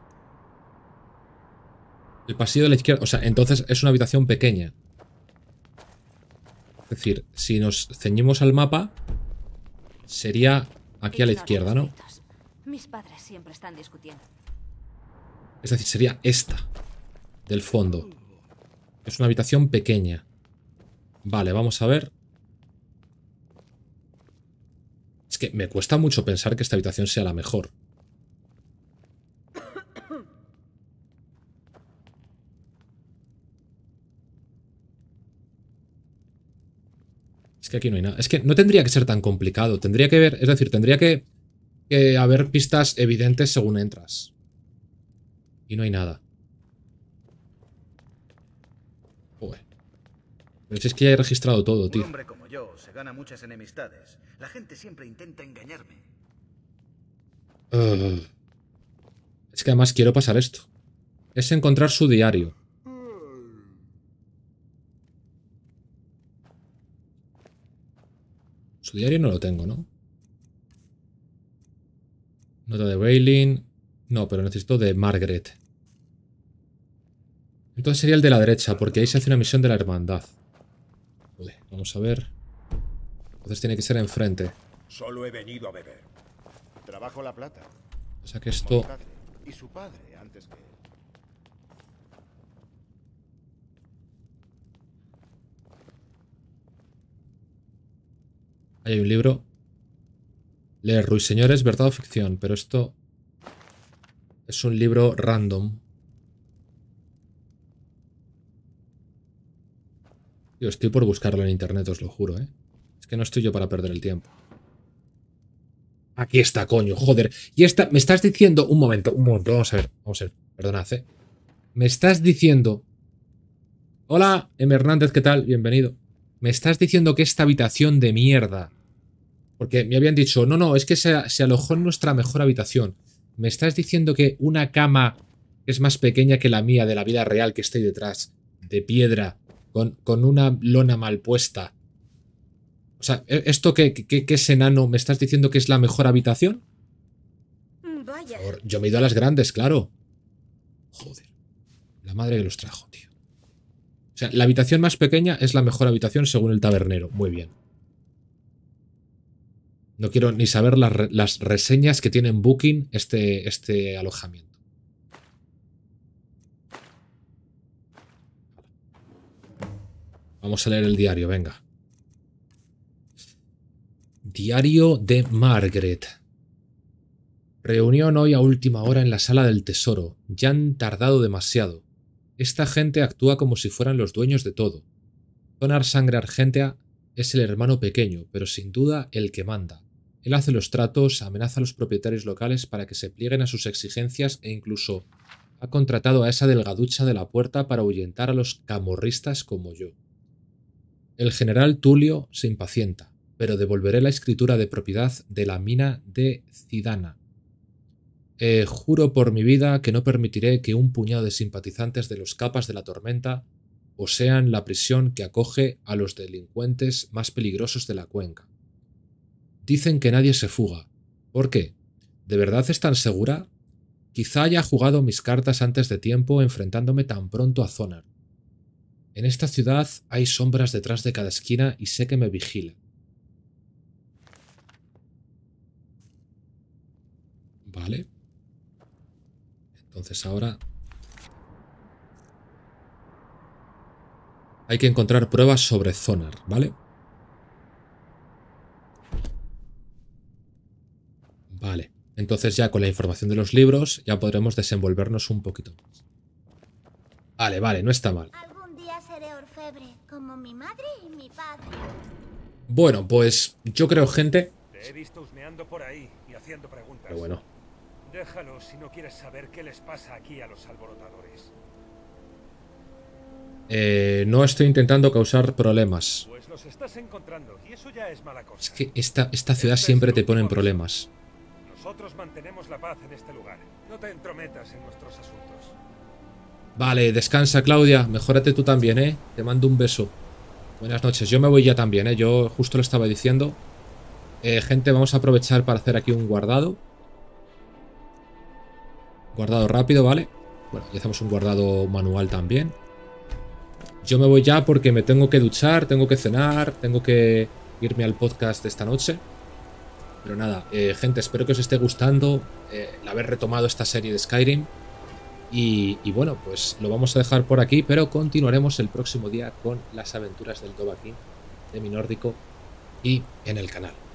A: El pasillo de la izquierda. O sea, entonces es una habitación pequeña. Es decir, si nos ceñimos al mapa, sería aquí a la izquierda, ¿no?
B: Mis padres siempre están discutiendo.
A: Es decir, sería esta. Del fondo. Es una habitación pequeña. Vale, vamos a ver. Es que me cuesta mucho pensar que esta habitación sea la mejor. Es que aquí no hay nada. Es que no tendría que ser tan complicado. Tendría que ver, es decir, tendría que haber pistas evidentes según entras. Y no hay nada. Joder. Pero si es que ya he registrado todo, tío.
L: Un hombre como yo se gana muchas enemistades. La gente siempre intenta engañarme.
A: Es que además quiero pasar esto. Es encontrar su diario. Su diario no lo tengo, ¿no? Nota de Bailin. No, pero necesito de Margaret. Entonces sería el de la derecha, porque ahí se hace una misión de la hermandad. Joder, vamos a ver. Entonces tiene que ser enfrente.
J: Solo he venido a beber.
D: Trabajo la plata.
A: O sea que esto...
D: Y su padre antes que él.
A: Ahí hay un libro. Leer Ruiseñores, verdad o ficción. Pero esto... Es un libro random. Yo estoy por buscarlo en internet, os lo juro, ¿eh? Es que no estoy yo para perder el tiempo. Aquí está, coño, joder. Y esta, me estás diciendo... Un momento, vamos a ver, perdonad, ¿eh? Me estás diciendo... Hola, M. Hernández, ¿qué tal? Bienvenido. Me estás diciendo que esta habitación de mierda... Porque me habían dicho, no, es que se alojó en nuestra mejor habitación. Me estás diciendo que una cama que es más pequeña que la mía de la vida real que está ahí detrás, de piedra, con una lona mal puesta. O sea, ¿esto que es enano? ¿Me estás diciendo que es la mejor habitación?
B: Vaya.
A: Por favor, yo me he ido a las grandes, claro. Joder. La madre que los trajo, tío. O sea, la habitación más pequeña es la mejor habitación según el tabernero. Muy bien. No quiero ni saber las reseñas que tiene en Booking este alojamiento. Vamos a leer el diario, venga. Diario de Margaret. Reunión hoy a última hora en la sala del tesoro. Ya han tardado demasiado. Esta gente actúa como si fueran los dueños de todo. Zonar Sangre Argentea es el hermano pequeño, pero sin duda el que manda. Él hace los tratos, amenaza a los propietarios locales para que se plieguen a sus exigencias e incluso ha contratado a esa delgaducha de la puerta para ahuyentar a los camorristas como yo. El general Tulio se impacienta, pero devolveré la escritura de propiedad de la mina de Zidana. Juro por mi vida que no permitiré que un puñado de simpatizantes de los capas de la tormenta posean la prisión que acoge a los delincuentes más peligrosos de la cuenca. Dicen que nadie se fuga. ¿Por qué? ¿De verdad es tan segura? Quizá haya jugado mis cartas antes de tiempo enfrentándome tan pronto a Zonar. En esta ciudad hay sombras detrás de cada esquina y sé que me vigilan. Vale. Entonces ahora... hay que encontrar pruebas sobre Zonar, ¿vale? Vale. Entonces ya con la información de los libros ya podremos desenvolvernos un poquito más. Vale, no está mal.
G: Algún día seré orfebre, como mi madre y mi padre.
A: Bueno, pues yo creo, gente...
J: Te he visto husmeando por ahí y haciendo preguntas.
A: Pero bueno.
J: Déjalo si no quieres saber qué les pasa aquí a los alborotadores.
A: No estoy intentando causar problemas.
J: Pues los estás encontrando y eso ya es mala cosa.
A: Es que esta ciudad siempre te pone en problemas.
J: Nosotros mantenemos la paz en este lugar. No te entrometas en nuestros asuntos.
A: Vale, descansa, Claudia. Mejórate tú también, ¿eh? Te mando un beso. Buenas noches. Yo me voy ya también, ¿eh? Yo justo lo estaba diciendo. Gente, vamos a aprovechar para hacer aquí un guardado. Guardado rápido, ¿vale? Bueno, y hacemos un guardado manual también. Yo me voy ya porque me tengo que duchar, tengo que cenar, tengo que irme al podcast de esta noche. Pero nada, gente, espero que os esté gustando el haber retomado esta serie de Skyrim. Y bueno, pues lo vamos a dejar por aquí, pero continuaremos el próximo día con las aventuras del Dovahkiin, de mi nórdico, y en el canal.